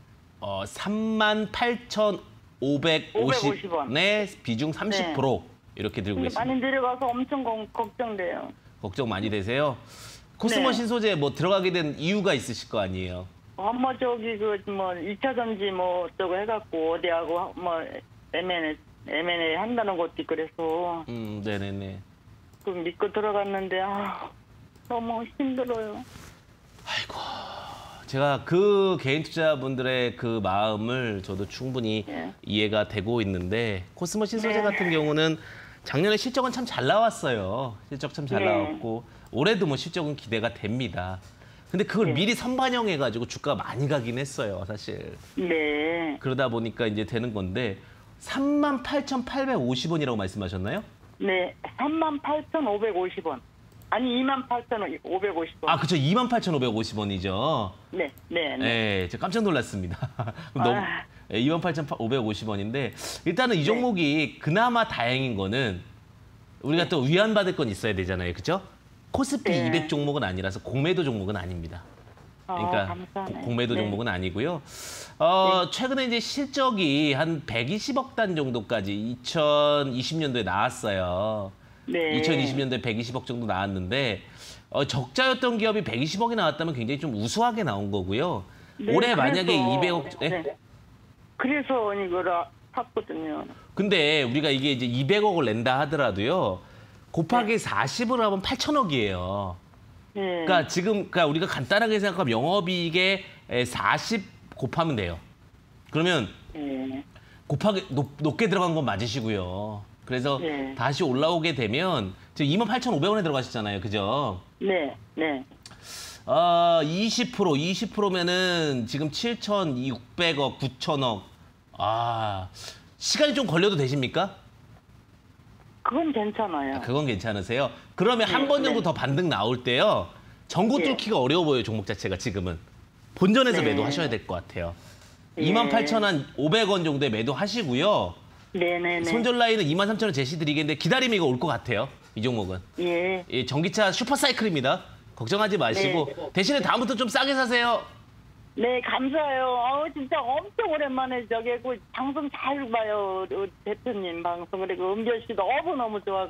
38,550원에 비중 30% 이렇게 들고 근데 계십니다. 많이 내려가서 엄청 걱정돼요. 걱정 많이 되세요. 코스모 네. 신소재 들어가게 된 이유가 있으실 거 아니에요? 저기 2차 전지 저거 해갖고 어디하고 M&A 한다는 것도 있고 그래서 네네네. 그 믿고 들어갔는데 너무 힘들어요. 아이고, 제가 그 개인 투자분들의 그 마음을 저도 충분히 네. 이해가 되고 있는데 코스모 신소재 네. 같은 경우는 작년에 실적은 참 잘 나왔어요. 실적 참 잘 네. 나왔고 올해도 실적은 기대가 됩니다. 근데 그걸 네. 미리 선반영해가지고 주가가 많이 가긴 했어요, 사실. 네. 그러다 보니까 이제 되는 건데 38,850원이라고 말씀하셨나요? 네. 38,550원. 아니 28,550원. 그렇죠. 28,550원이죠. 네. 네. 네. 네, 제가 깜짝 놀랐습니다. 28,550원인데 일단은 이 종목이 그나마 다행인 거는 우리가 또 위안받을 건 있어야 되잖아요. 그렇죠? 코스피 네. 200 종목은 아니라서 공매도 종목은 아닙니다. 그러니까 감사하네. 공매도 네. 종목은 아니고요. 최근에 이제 실적이 한 120억 단 정도까지 2020년도에 나왔어요. 네. 2020년도에 120억 정도 나왔는데 적자였던 기업이 120억이 나왔다면 굉장히 좀 우수하게 나온 거고요. 네, 올해 만약에 그래서, 200억... 네. 그래서 이걸 샀거든요. 근데 우리가 이게 이제 200억을 낸다 하더라도요. 곱하기 40을 하면 8천억이에요. 네. 그러니까 우리가 간단하게 생각하면 영업이익에 40 곱하면 돼요. 그러면 네. 곱하기 높게 들어간 건 맞으시고요. 그래서 네. 다시 올라오게 되면 지금 28,500원에 들어가셨잖아요. 그죠? 네, 네. 20%면은 지금 7,600억, 9천억. 시간이 좀 걸려도 되십니까? 그건 괜찮아요. 그건 괜찮으세요? 그러면 네, 한 번 정도 네. 더 반등 나올 때요. 전고 네. 뚫기가 어려워 보여요, 종목 자체가 지금은. 본전에서 네. 매도하셔야 될 것 같아요. 예. 28,500원 정도에 매도하시고요. 네네네. 손절 라인은 23,000원 제시드리겠는데 기다리면 이거 올 것 같아요. 이 종목은. 예. 이 전기차 슈퍼사이클입니다. 걱정하지 마시고 네. 대신에 다음부터 좀 싸게 사세요. 네, 감사해요. 진짜 엄청 오랜만에 그 방송 잘 봐요. 대표님 방송. 그리고 은별 씨도 너무 좋아.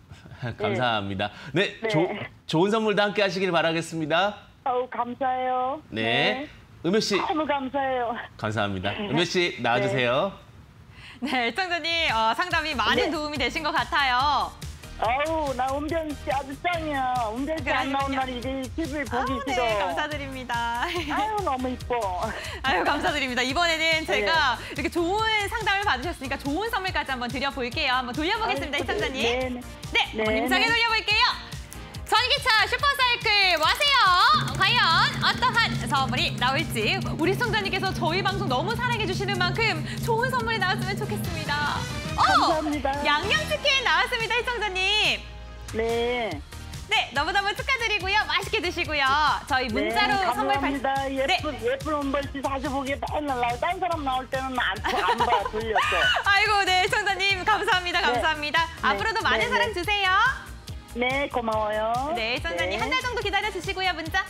감사합니다. 네, 네. 좋은 선물도 함께 하시길 바라겠습니다. 감사해요. 네. 은별 씨 너무 감사해요. 감사합니다. 은별 씨 나와주세요. 네, 시청자님 상담이 많은 네. 도움이 되신 것 같아요. 나 은별 씨 아주 짱이야. 은별 씨 안 나온 날이 이제 TV를 보기 싫어. 네, 감사드립니다. 너무 이뻐. 아유, 감사드립니다. 이번에는 제가 이렇게 좋은 상담을 받으셨으니까 좋은 선물까지 한번 드려볼게요. 한번 돌려보겠습니다, 시청자님. 네. 네, 네. 한번 힘차게 돌려볼게요. 전기차 슈퍼사이클 와세요. 과연 어떠한 선물이 나올지 우리 시청자님께서 저희 방송 너무 사랑해주시는 만큼 좋은 선물이 나왔으면 좋겠습니다. 감사합니다. 양념치킨 나왔습니다, 시청자님. 네. 네, 너무너무 축하드리고요. 맛있게 드시고요. 저희 문자로 네, 선물 감사합니다. 예쁜 은별 씨 자주 보기에 맨날 나와. 딴 사람 나올 때는 안 봐. 돌렸어. 아이고, 네, 시청자님 감사합니다. 감사합니다. 앞으로도 많은 네, 사랑 네. 주세요. 네, 고마워요. 네, 시청자님 한 달 정도 기다려 주시고요, 문자.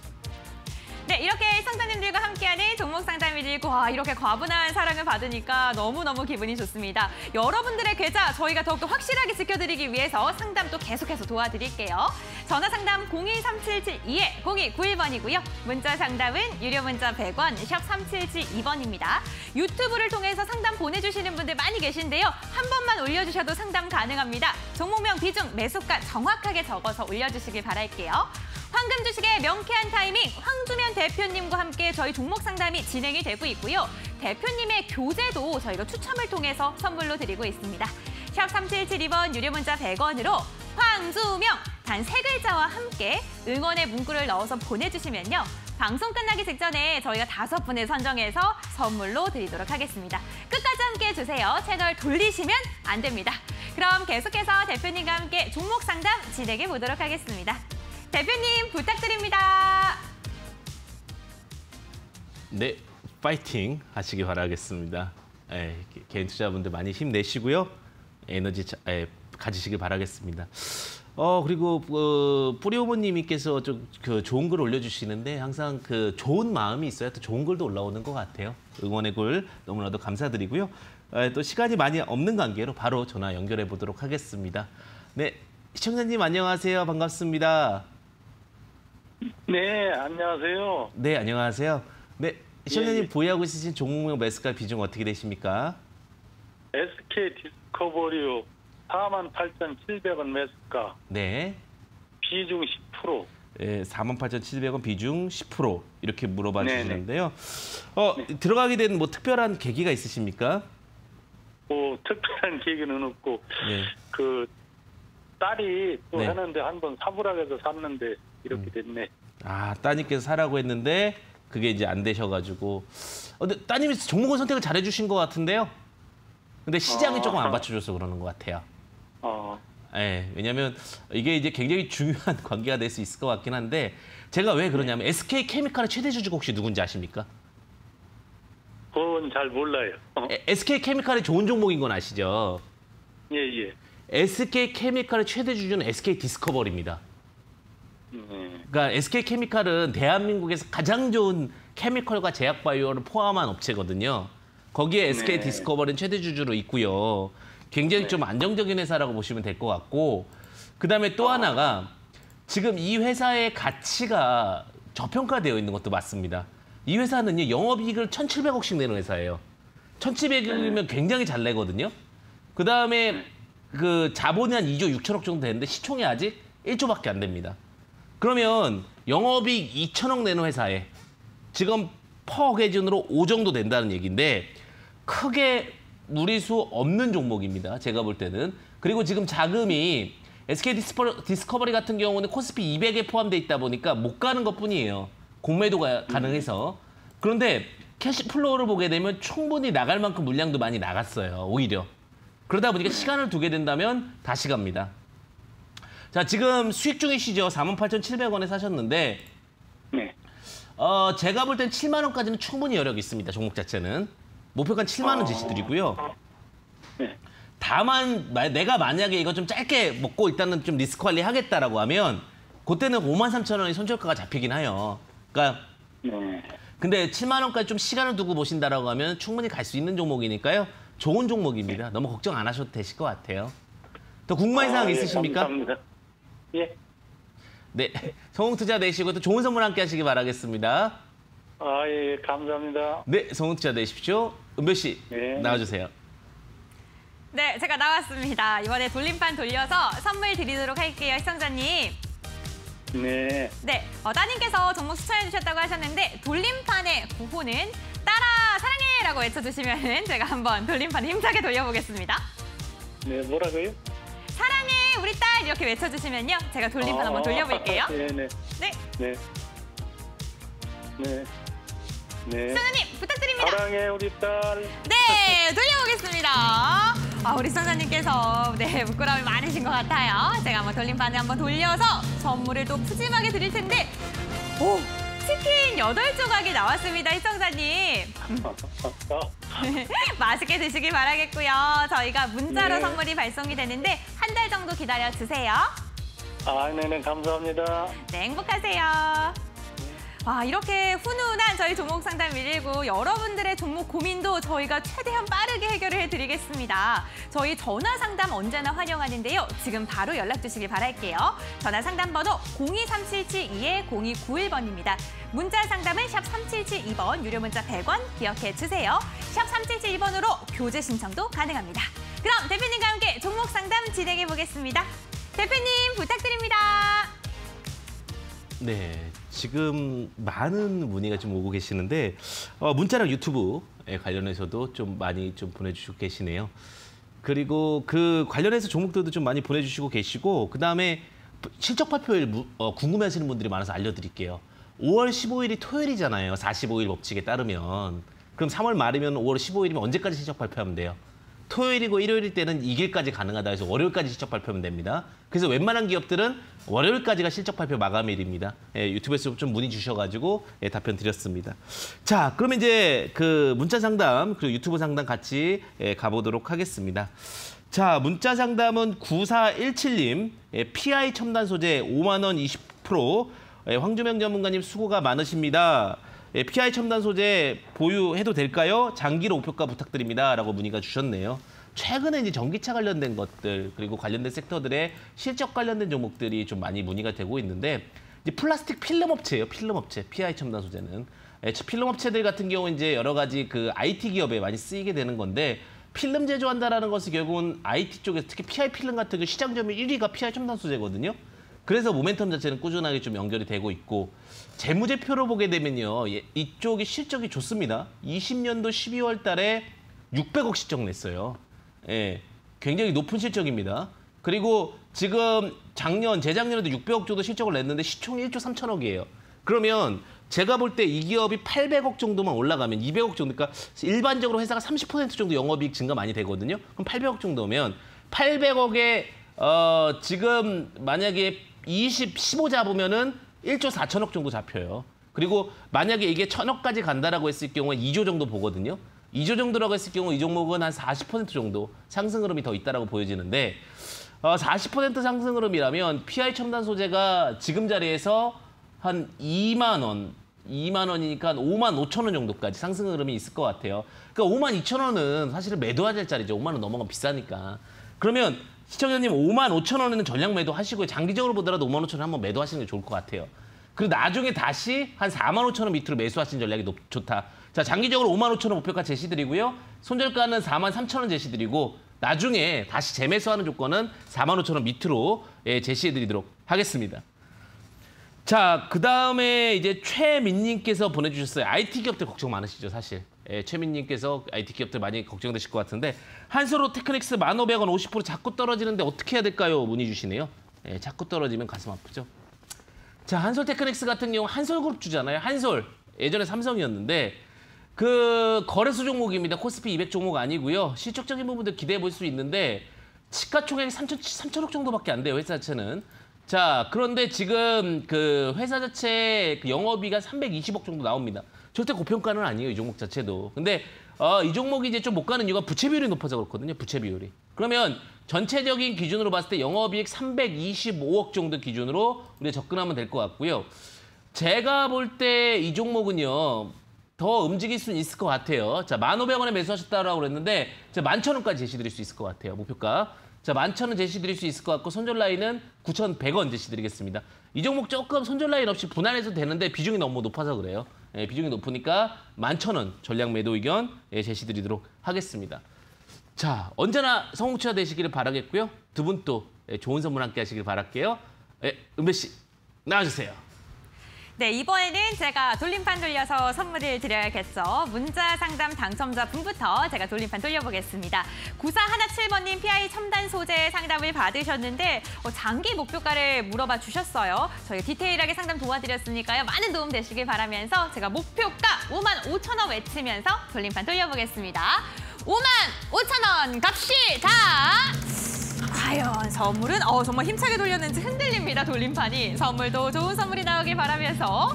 네, 이렇게 시청자님들과 함께하는 종목 상담이 들고 이렇게 과분한 사랑을 받으니까 너무너무 기분이 좋습니다. 여러분들의 계좌 저희가 더욱더 확실하게 지켜드리기 위해서 상담도 계속해서 도와드릴게요. 전화 상담 023772-0291번이고요. 문자 상담은 유료 문자 100원, 샵 3772번입니다. 유튜브를 통해서 상담 보내주시는 분들 많이 계신데요. 한 번만 올려주셔도 상담 가능합니다. 종목명, 비중, 매수가 정확하게 적어서 올려주시길 바랄게요. 황금 주식의 명쾌한 타이밍, 황주면 대표님과 함께 저희 종목 상담이 진행이 되고 있고요. 대표님의 교재도 저희가 추첨을 통해서 선물로 드리고 있습니다. 샵 3772번 유료 문자 100원으로 황주명 단 3글자와 함께 응원의 문구를 넣어서 보내주시면요. 방송 끝나기 직전에 저희가 5분을 선정해서 선물로 드리도록 하겠습니다. 끝까지 함께 해주세요. 채널 돌리시면 안 됩니다. 그럼 계속해서 대표님과 함께 종목 상담 진행해 보도록 하겠습니다. 대표님 부탁드립니다. 네, 파이팅 하시기 바라겠습니다. 개인 투자분들 많이 힘내시고요. 에너지 가지시길 바라겠습니다. 그리고 뿌리오모님께서 좀 좋은 글 올려주시는데 항상 좋은 마음이 있어야 또 좋은 글도 올라오는 것 같아요. 응원의 글 너무나도 감사드리고요. 또 시간이 많이 없는 관계로 바로 전화 연결해 보도록 하겠습니다. 네, 시청자님 안녕하세요. 반갑습니다. 네, 안녕하세요. 네, 안녕하세요. 네, 시청자님 예. 보유하고 있으신 종목명 매수가 비중 어떻게 되십니까? SK 디스커버리요 48,700원 매수가, 네, 비중 10%. 48,700원 비중 10% 이렇게 물어봐 네네. 주시는데요. 들어가게 된 뭐 특별한 계기가 있으십니까? 특별한 계기는 없고, 네. 딸이 또 네. 하는데 한번 사보라 해서 샀는데 이렇게 됐네. 따님께서 사라고 했는데 그게 이제 안 되셔가지고. 근데 따님이 종목을 선택을 잘해주신 것 같은데요. 근데 시장이 조금 안 받쳐줘서 그러는 것 같아요. 왜냐면 이게 이제 굉장히 중요한 관계가 될 수 있을 것 같긴 한데 제가 왜 그러냐면 SK 케미칼의 최대 주주가 혹시 누군지 아십니까? 그건 잘 몰라요. SK 케미칼이 좋은 종목인 건 아시죠? 예. SK 케미칼의 최대 주주는 SK 디스커버리입니다. 그러니까 SK 케미칼은 대한민국에서 가장 좋은 케미컬과 제약 바이오를 포함한 업체거든요. 거기에 SK 네. 디스커버리는 최대 주주로 있고요. 굉장히 좀 안정적인 회사라고 보시면 될 것 같고, 그다음에 또 하나가 지금 이 회사의 가치가 저평가되어 있는 것도 맞습니다. 이 회사는요, 영업이익을 1,700억씩 내는 회사예요. 1,700억이면 굉장히 잘 내거든요. 그다음에 자본이 한 2조 6천억 정도 되는데 시총이 아직 1조밖에 안 됩니다. 그러면 영업이익 2천억 내는 회사에 지금 퍼 기준으로 5 정도 된다는 얘기인데 크게 무리수 없는 종목입니다. 제가 볼 때는. 그리고 지금 자금이 SK 디스커버리 같은 경우는 코스피 200에 포함되어 있다 보니까 못 가는 것뿐이에요. 공매도가 가능해서. 그런데 캐시플로우를 보게 되면 충분히 나갈 만큼 물량도 많이 나갔어요. 오히려. 그러다 보니까 시간을 두게 된다면 다시 갑니다. 자, 지금 수익 중이시죠? 48,700원에 사셨는데 네. 제가 볼 땐 7만 원까지는 충분히 여력이 있습니다. 종목 자체는. 목표가 7만 원 제시드리고요. 네. 다만 내가 만약에 이거 좀 짧게 먹고 일단은 좀 리스크 관리 하겠다라고 하면 그때는 53,000원이 손절가가 잡히긴 해요. 그러니까 네. 근데 7만 원까지 좀 시간을 두고 보신다라고 하면 충분히 갈 수 있는 종목이니까요. 좋은 종목입니다. 너무 걱정 안 하셔도 되실 것 같아요. 더 궁금한 사항 있으십니까? 감사합니다. 예. 네, 성공투자 되시고 또 좋은 선물 함께 하시기 바라겠습니다. 예, 감사합니다. 네, 성공투자 되십시오. 은별 씨, 네. 나와주세요. 네, 제가 나왔습니다. 이번에 돌림판 돌려서 선물 드리도록 할게요, 시청자님. 네. 네, 따님께서 종목 추천해 주셨다고 하셨는데 돌림판의 구호는 따라 사랑해라고 외쳐주시면 제가 한번 돌림판 힘차게 돌려보겠습니다. 네, 뭐라고요? 사랑해 우리 딸 이렇게 외쳐주시면요, 제가 돌림판 한번 돌려볼게요. 네네. 네, 네. 네. 네. 시청자님 부탁드립니다. 사랑해 우리 딸. 네, 돌려보겠습니다. 우리 시청자님께서 부끄러움이 많으신 것 같아요. 제가 한번 돌림판을 한번 돌려서 선물을 또 푸짐하게 드릴 텐데, 오, 치킨 8조각이 나왔습니다, 시청자님. 맛있게 드시길 바라겠고요. 저희가 문자로 네. 선물이 발송이 되는데 한 달 정도 기다려주세요. 네네, 감사합니다. 네, 행복하세요. 이렇게 훈훈한 저희 종목 상담 119 여러분들의 종목 고민도 저희가 최대한 빠르게 해결을 해드리겠습니다. 저희 전화 상담 언제나 환영하는데요. 지금 바로 연락 주시길 바랄게요. 전화 상담 번호 023772-0291번입니다. 문자 상담은 샵 3772번, 유료 문자 100원 기억해 주세요. 샵 3772번으로 교재 신청도 가능합니다. 그럼 대표님과 함께 종목 상담 진행해 보겠습니다. 대표님 부탁드립니다. 네, 지금 많은 문의가 좀 오고 계시는데 문자랑 유튜브에 관련해서도 좀 많이 좀 보내주시고 계시네요. 그리고 그 관련해서 종목들도 좀 많이 보내주시고 계시고, 그다음에 실적 발표일 궁금해하시는 분들이 많아서 알려드릴게요. 5월 15일이 토요일이잖아요. 45일 법칙에 따르면. 그럼 3월 말이면 5월 15일이면 언제까지 실적 발표하면 돼요? 토요일이고 일요일일 때는 2일까지 가능하다 해서 월요일까지 실적 발표하면 됩니다. 그래서 웬만한 기업들은 월요일까지가 실적 발표 마감일입니다. 유튜브에서 좀 문의 주셔가지고 답변 드렸습니다. 자, 그러면 이제 그 문자 상담 그리고 유튜브 상담 같이 가보도록 하겠습니다. 자, 문자 상담은 9417님, PI 첨단 소재 5만 원 20%, 황주명 전문가님 수고가 많으십니다. PI 첨단 소재 보유해도 될까요? 장기로 목표가 부탁드립니다. 라고 문의가 주셨네요. 최근에 이제 전기차 관련된 것들, 그리고 관련된 섹터들의 실적 관련된 종목들이 좀 많이 문의가 되고 있는데, 이제 플라스틱 필름 업체예요. 필름 업체, PI 첨단 소재는. 필름 업체들 같은 경우는 이제 여러 가지 그 IT 기업에 많이 쓰이게 되는 건데, 필름 제조한다라는 것은 결국은 IT 쪽에서 특히 PI 필름 같은 그 시장 점유율 1위가 PI 첨단 소재거든요. 그래서 모멘텀 자체는 꾸준하게 좀 연결이 되고 있고, 재무제표로 보게 되면요, 이쪽이 실적이 좋습니다. 20년도 12월 달에 600억 실적 냈어요. 굉장히 높은 실적입니다. 그리고 지금 재작년에도 600억 정도 실적을 냈는데 시총이 1조 3천억이에요. 그러면 제가 볼 때 이 기업이 800억 정도만 올라가면 200억 정도, 그러니까 일반적으로 회사가 30% 정도 영업이익 증가 많이 되거든요. 그럼 800억 정도면 800억에 지금 만약에 15 잡으면은 1조 4천억 정도 잡혀요. 그리고 만약에 이게 1,000억까지 간다라고 했을 경우에 2조 정도 보거든요. 2조 정도라고 했을 경우 이 종목은 한 40% 정도 상승 흐름이 더 있다라고 보여지는데, 40% 상승 흐름이라면 PI 첨단 소재가 지금 자리에서 한 2만 원이니까 5만 5천 원 정도까지 상승 흐름이 있을 것 같아요. 그러니까 5만 2천 원은 사실은 매도해야 될 자리죠. 5만 원 넘어가면 비싸니까. 그러면 시청자님 5만 5천 원에는 전량 매도하시고요. 장기적으로 보더라도 5만 5천 원 한번 매도하시는 게 좋을 것 같아요. 그리고 나중에 다시 한 4만 5천 원 밑으로 매수하시는 전략이 좋다. 자, 장기적으로 5만 5천 원 목표가 제시드리고요. 손절가는 4만 3천 원 제시드리고, 나중에 다시 재매수하는 조건은 4만 5천 원 밑으로 제시해드리도록 하겠습니다. 자, 그 다음에 이제 최민님께서 보내주셨어요. IT 기업들 걱정 많으시죠, 사실. 최민님께서 IT 기업들 많이 걱정되실 것 같은데 한솔 테크닉스 1,500원 50% 자꾸 떨어지는데 어떻게 해야 될까요? 문의 주시네요. 자꾸 떨어지면 가슴 아프죠. 자, 한솔 테크닉스 같은 경우 한솔그룹 주잖아요. 한솔 예전에 삼성이었는데 그 거래소 종목입니다. 코스피 200 종목 아니고요. 실적적인 부분들 기대해 볼 수 있는데 시가총액이 3천억 정도밖에 안 돼요. 회사 자체는. 자, 그런데 지금 그 회사 자체 그 영업이익가 320억 정도 나옵니다. 절대 고평가는 아니에요, 이 종목 자체도. 근데 이 종목이 이제 좀 못 가는 이유가 부채 비율이 높아서 그렇거든요, 부채 비율이. 그러면 전체적인 기준으로 봤을 때 영업이익 325억 정도 기준으로 우리가 접근하면 될 것 같고요. 제가 볼 때 이 종목은요, 더 움직일 수는 있을 것 같아요. 자, 1,500원에 매수하셨다고 그랬는데, 11,000원까지 제시드릴 수 있을 것 같아요, 목표가. 자, 11,000원 제시드릴 수 있을 것 같고, 손절 라인은 9,100원 제시드리겠습니다. 이 종목 조금 손절 라인 없이 분할해도 되는데 비중이 너무 높아서 그래요. 비중이 높으니까 11,000원 전략 매도 의견 제시드리도록 하겠습니다. 자, 언제나 성공추가 되시기를 바라겠고요. 두 분 또 좋은 선물 함께 하시길 바랄게요. 은배 씨, 나와주세요. 네, 이번에는 제가 돌림판 돌려서 선물을 드려야겠죠. 문자 상담 당첨자 분부터 제가 돌림판 돌려보겠습니다. 9417번님 PI 첨단 소재 상담을 받으셨는데 장기 목표가를 물어봐 주셨어요. 저희 디테일하게 상담 도와드렸으니까요. 많은 도움 되시길 바라면서 제가 목표가 55,000원 외치면서 돌림판 돌려보겠습니다. 55,000원 갑시다! 과연 선물은 정말 힘차게 돌렸는지 흔들립니다, 돌림판이. 선물도 좋은 선물이 나오길 바라면서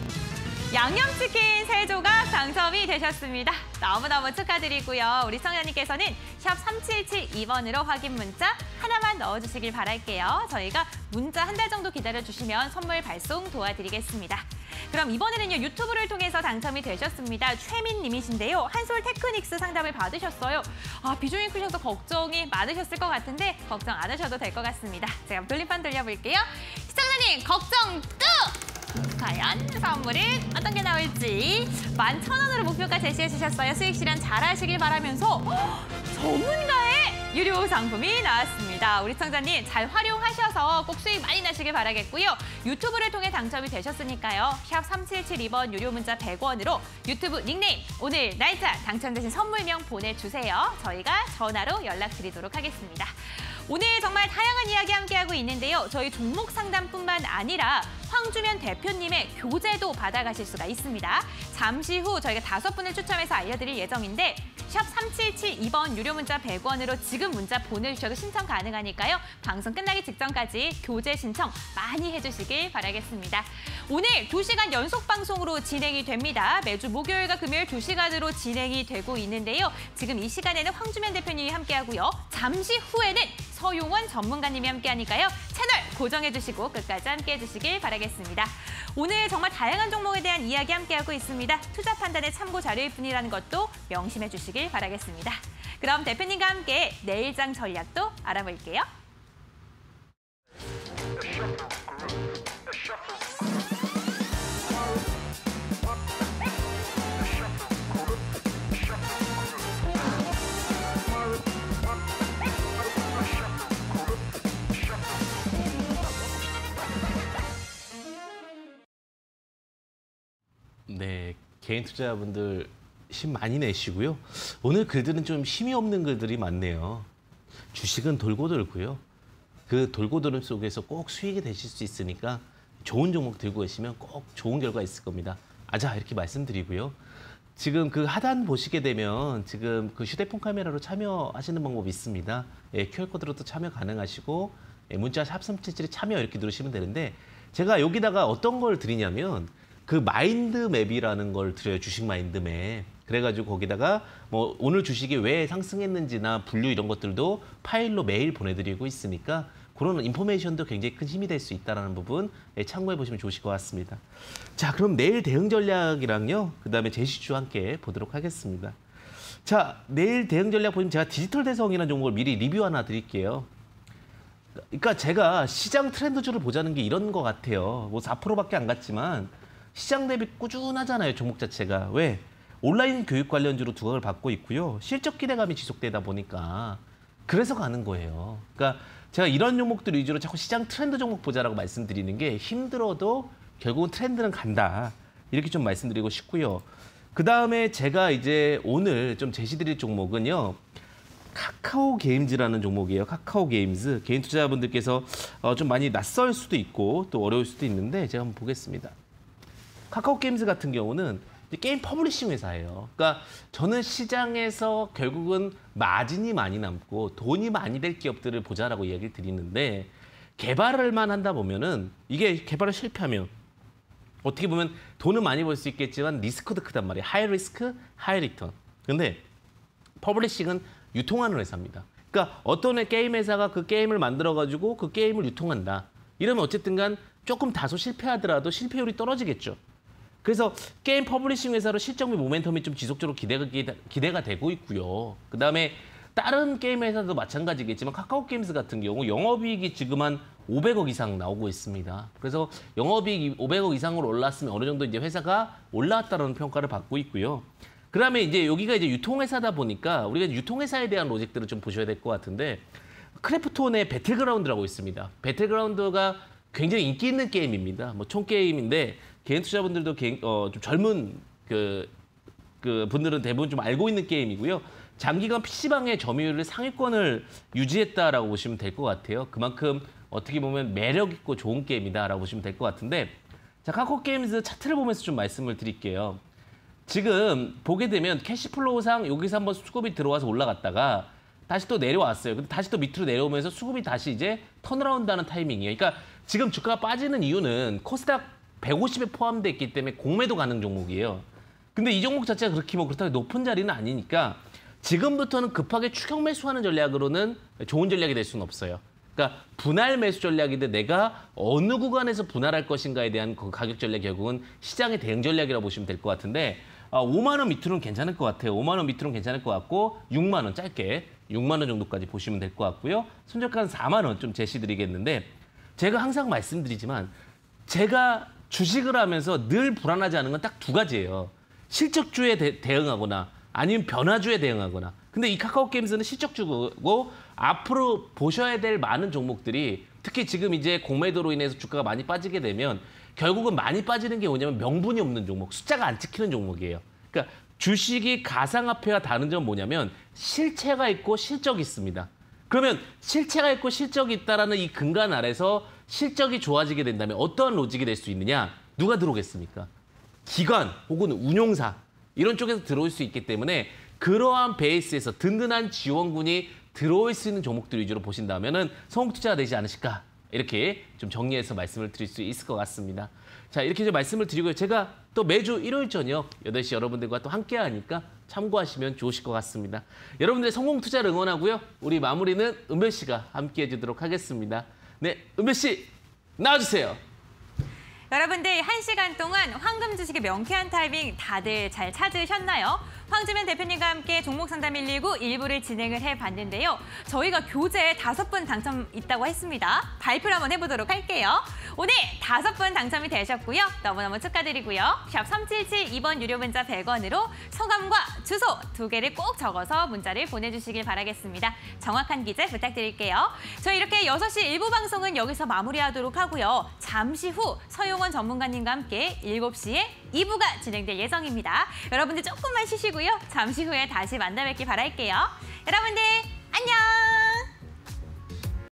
양념치킨 3조각 당첨이 되셨습니다. 너무너무 축하드리고요. 우리 성현님께서는 샵 3772번으로 확인 문자 하나만 넣어주시길 바랄게요. 저희가 문자 한 달 정도 기다려주시면 선물 발송 도와드리겠습니다. 그럼 이번에는요, 유튜브를 통해서 당첨이 되셨습니다. 최민님이신데요. 한솔 테크닉스 상담을 받으셨어요. 비중이 크셔서 걱정이 많으셨을 것 같은데 걱정 안 하셔도 될 것 같습니다. 제가 돌림판 돌려볼게요. 시청자님, 걱정 뚝! 과연 선물은 어떤 게 나올지 11,000원으로 목표가 제시해 주셨어요. 수익 실현 잘 하시길 바라면서 전문가의 유료 상품이 나왔습니다. 우리 시청자님 잘 활용하셔서 꼭 수익 많이 나시길 바라겠고요. 유튜브를 통해 당첨이 되셨으니까요. 샵 3772번 유료 문자 100원으로 유튜브 닉네임, 오늘 날짜, 당첨되신 선물명 보내주세요. 저희가 전화로 연락드리도록 하겠습니다. 오늘 정말 다양한 이야기 함께하고 있는데요. 저희 종목 상담뿐만 아니라 황주면 대표님의 교재도 받아가실 수가 있습니다. 잠시 후 저희가 5분을 추첨해서 알려드릴 예정인데 샵 3772번 유료 문자 100원으로 지금 문자 보내주셔도 신청 가능하니까요. 방송 끝나기 직전까지 교재 신청 많이 해주시길 바라겠습니다. 오늘 2시간 연속 방송으로 진행이 됩니다. 매주 목요일과 금요일 2시간으로 진행이 되고 있는데요. 지금 이 시간에는 황주면 대표님이 함께하고요. 잠시 후에는 서용원 전문가님이 함께하니까요. 채널 고정해주시고 끝까지 함께해주시길 바라겠습니다. 오늘 정말 다양한 종목에 대한 이야기 함께하고 있습니다. 투자 판단의 참고 자료일 뿐이라는 것도 명심해 주시길 바라겠습니다. 그럼 대표님과 함께 내일장 전략도 알아볼게요. 네, 개인 투자자분들 힘 많이 내시고요. 오늘 글들은 좀 힘이 없는 글들이 많네요. 주식은 돌고 돌고요. 그 돌고 도는 속에서 꼭 수익이 되실 수 있으니까 좋은 종목 들고 계시면 꼭 좋은 결과 있을 겁니다. 아자, 이렇게 말씀드리고요. 지금 그 하단 보시게 되면 지금 그 휴대폰 카메라로 참여하시는 방법이 있습니다. QR코드로도 참여 가능하시고 문자 샵3772 참여 이렇게 누르시면 되는데 제가 여기다가 어떤 걸 드리냐면 그 마인드맵이라는 걸 드려요. 주식 마인드맵. 그래가지고 거기다가 뭐 오늘 주식이 왜 상승했는지나 분류 이런 것들도 파일로 매일 보내드리고 있으니까 그런 인포메이션도 굉장히 큰 힘이 될 수 있다는 부분 참고해 보시면 좋으실 것 같습니다. 자, 그럼 내일 대응 전략이랑요. 그다음에 제시주 함께 보도록 하겠습니다. 자, 내일 대응 전략 보시면 제가 디지털 대성이라는 종목을 미리 리뷰 하나 드릴게요. 그러니까 제가 시장 트렌드주를 보자는 게 이런 것 같아요. 뭐 4%밖에 안 갔지만 시장 대비 꾸준하잖아요, 종목 자체가. 왜? 온라인 교육 관련주로 두각을 받고 있고요. 실적 기대감이 지속되다 보니까 그래서 가는 거예요. 그러니까 제가 이런 종목들 위주로 자꾸 시장 트렌드 종목 보자라고 말씀드리는 게 힘들어도 결국은 트렌드는 간다. 이렇게 좀 말씀드리고 싶고요. 그다음에 제가 이제 오늘 좀 제시드릴 종목은요. 카카오 게임즈라는 종목이에요. 카카오 게임즈. 개인 투자자분들께서 좀 많이 낯설 수도 있고 또 어려울 수도 있는데 제가 한번 보겠습니다. 카카오 게임즈 같은 경우는 이제 게임 퍼블리싱 회사예요. 그러니까 저는 시장에서 결국은 마진이 많이 남고 돈이 많이 될 기업들을 보자라고 이야기를 드리는데 개발을만 한다 보면은 이게 개발을 실패하면 어떻게 보면 돈은 많이 벌 수 있겠지만 리스크도 크단 말이에요. 하이 리스크, 하이 리턴. 근데 퍼블리싱은 유통하는 회사입니다. 그러니까 어떤 게임 회사가 그 게임을 만들어가지고 그 게임을 유통한다. 이러면 어쨌든 간 조금 다소 실패하더라도 실패율이 떨어지겠죠. 그래서 게임 퍼블리싱 회사로 실적 및 모멘텀이 좀 지속적으로 기대가 되고 있고요. 그다음에 다른 게임 회사도 마찬가지겠지만 카카오 게임즈 같은 경우 영업이익이 지금 한 500억 이상 나오고 있습니다. 그래서 영업이익이 500억 이상으로 올랐으면 어느 정도 이제 회사가 올라왔다는 평가를 받고 있고요. 그다음에 이제 여기가 이제 유통회사다 보니까 우리가 유통회사에 대한 로직들을 좀 보셔야 될 것 같은데 크래프톤의 배틀그라운드라고 있습니다. 배틀그라운드가 굉장히 인기 있는 게임입니다. 뭐 총 게임인데 개인 투자분들도 좀 젊은 그 분들은 대부분 좀 알고 있는 게임이고요. 장기간 PC방의 점유율을 상위권을 유지했다라고 보시면 될 것 같아요. 그만큼 어떻게 보면 매력 있고 좋은 게임이다라고 보시면 될 것 같은데 자, 카카오 게임즈 차트를 보면서 좀 말씀을 드릴게요. 지금 보게 되면 캐시플로우상 여기서 한번 수급이 들어와서 올라갔다가 다시 또 내려왔어요. 근데 다시 또 밑으로 내려오면서 수급이 다시 이제 턴어라운드 하는 타이밍이에요. 그러니까 지금 주가가 빠지는 이유는 코스닥 150에 포함되어 있기 때문에 공매도 가능 종목이에요. 근데 이 종목 자체가 그렇게 뭐 그렇다고 높은 자리는 아니니까 지금부터는 급하게 추격 매수하는 전략으로는 좋은 전략이 될 수는 없어요. 그러니까 분할 매수 전략인데 내가 어느 구간에서 분할할 것인가에 대한 그 가격 전략 결국은 시장의 대응 전략이라고 보시면 될 것 같은데 5만 원 밑으로는 괜찮을 것 같아요. 5만 원 밑으로는 괜찮을 것 같고 6만 원 짧게 6만 원 정도까지 보시면 될 것 같고요. 손절가는 4만 원 좀 제시드리겠는데 제가 항상 말씀드리지만 제가 주식을 하면서 늘 불안하지 않은 건 딱 두 가지예요. 실적주에 대응하거나 아니면 변화주에 대응하거나. 근데 이 카카오 게임즈는 실적주고 앞으로 보셔야 될 많은 종목들이 특히 지금 이제 공매도로 인해서 주가가 많이 빠지게 되면 결국은 많이 빠지는 게 뭐냐면 명분이 없는 종목, 숫자가 안 찍히는 종목이에요. 그러니까 주식이 가상화폐와 다른 점은 뭐냐면 실체가 있고 실적이 있습니다. 그러면 실체가 있고 실적이 있다라는 이 근간 아래서 실적이 좋아지게 된다면 어떠한 로직이 될 수 있느냐? 누가 들어오겠습니까? 기관 혹은 운용사 이런 쪽에서 들어올 수 있기 때문에 그러한 베이스에서 든든한 지원군이 들어올 수 있는 종목들 위주로 보신다면은 성공 투자가 되지 않으실까? 이렇게 좀 정리해서 말씀을 드릴 수 있을 것 같습니다. 자, 이렇게 좀 말씀을 드리고요. 제가 또 매주 일요일 저녁 8시 여러분들과 또 함께 하니까 참고하시면 좋으실 것 같습니다. 여러분들의 성공 투자를 응원하고요. 우리 마무리는 은별 씨가 함께 해주도록 하겠습니다. 네, 은별 씨 나와주세요. 여러분들 1시간 동안 황금 주식의 명쾌한 타이밍 다들 잘 찾으셨나요? 황주면 대표님과 함께 종목 상담 119 일부를 진행을 해봤는데요. 저희가 교재 5분 당첨 있다고 했습니다. 발표를 한번 해보도록 할게요. 오늘 5분 당첨이 되셨고요. 너무너무 축하드리고요. 샵 3772번 유료 문자 100원으로 성함과 주소 2개를 꼭 적어서 문자를 보내주시길 바라겠습니다. 정확한 기재 부탁드릴게요. 저희 이렇게 6시 1부 방송은 여기서 마무리하도록 하고요. 잠시 후 서용원 전문가님과 함께 7시에 2부가 진행될 예정입니다. 여러분들 조금만 쉬시고요. 잠시 후에 다시 만나 뵙기 바랄게요. 여러분들 안녕!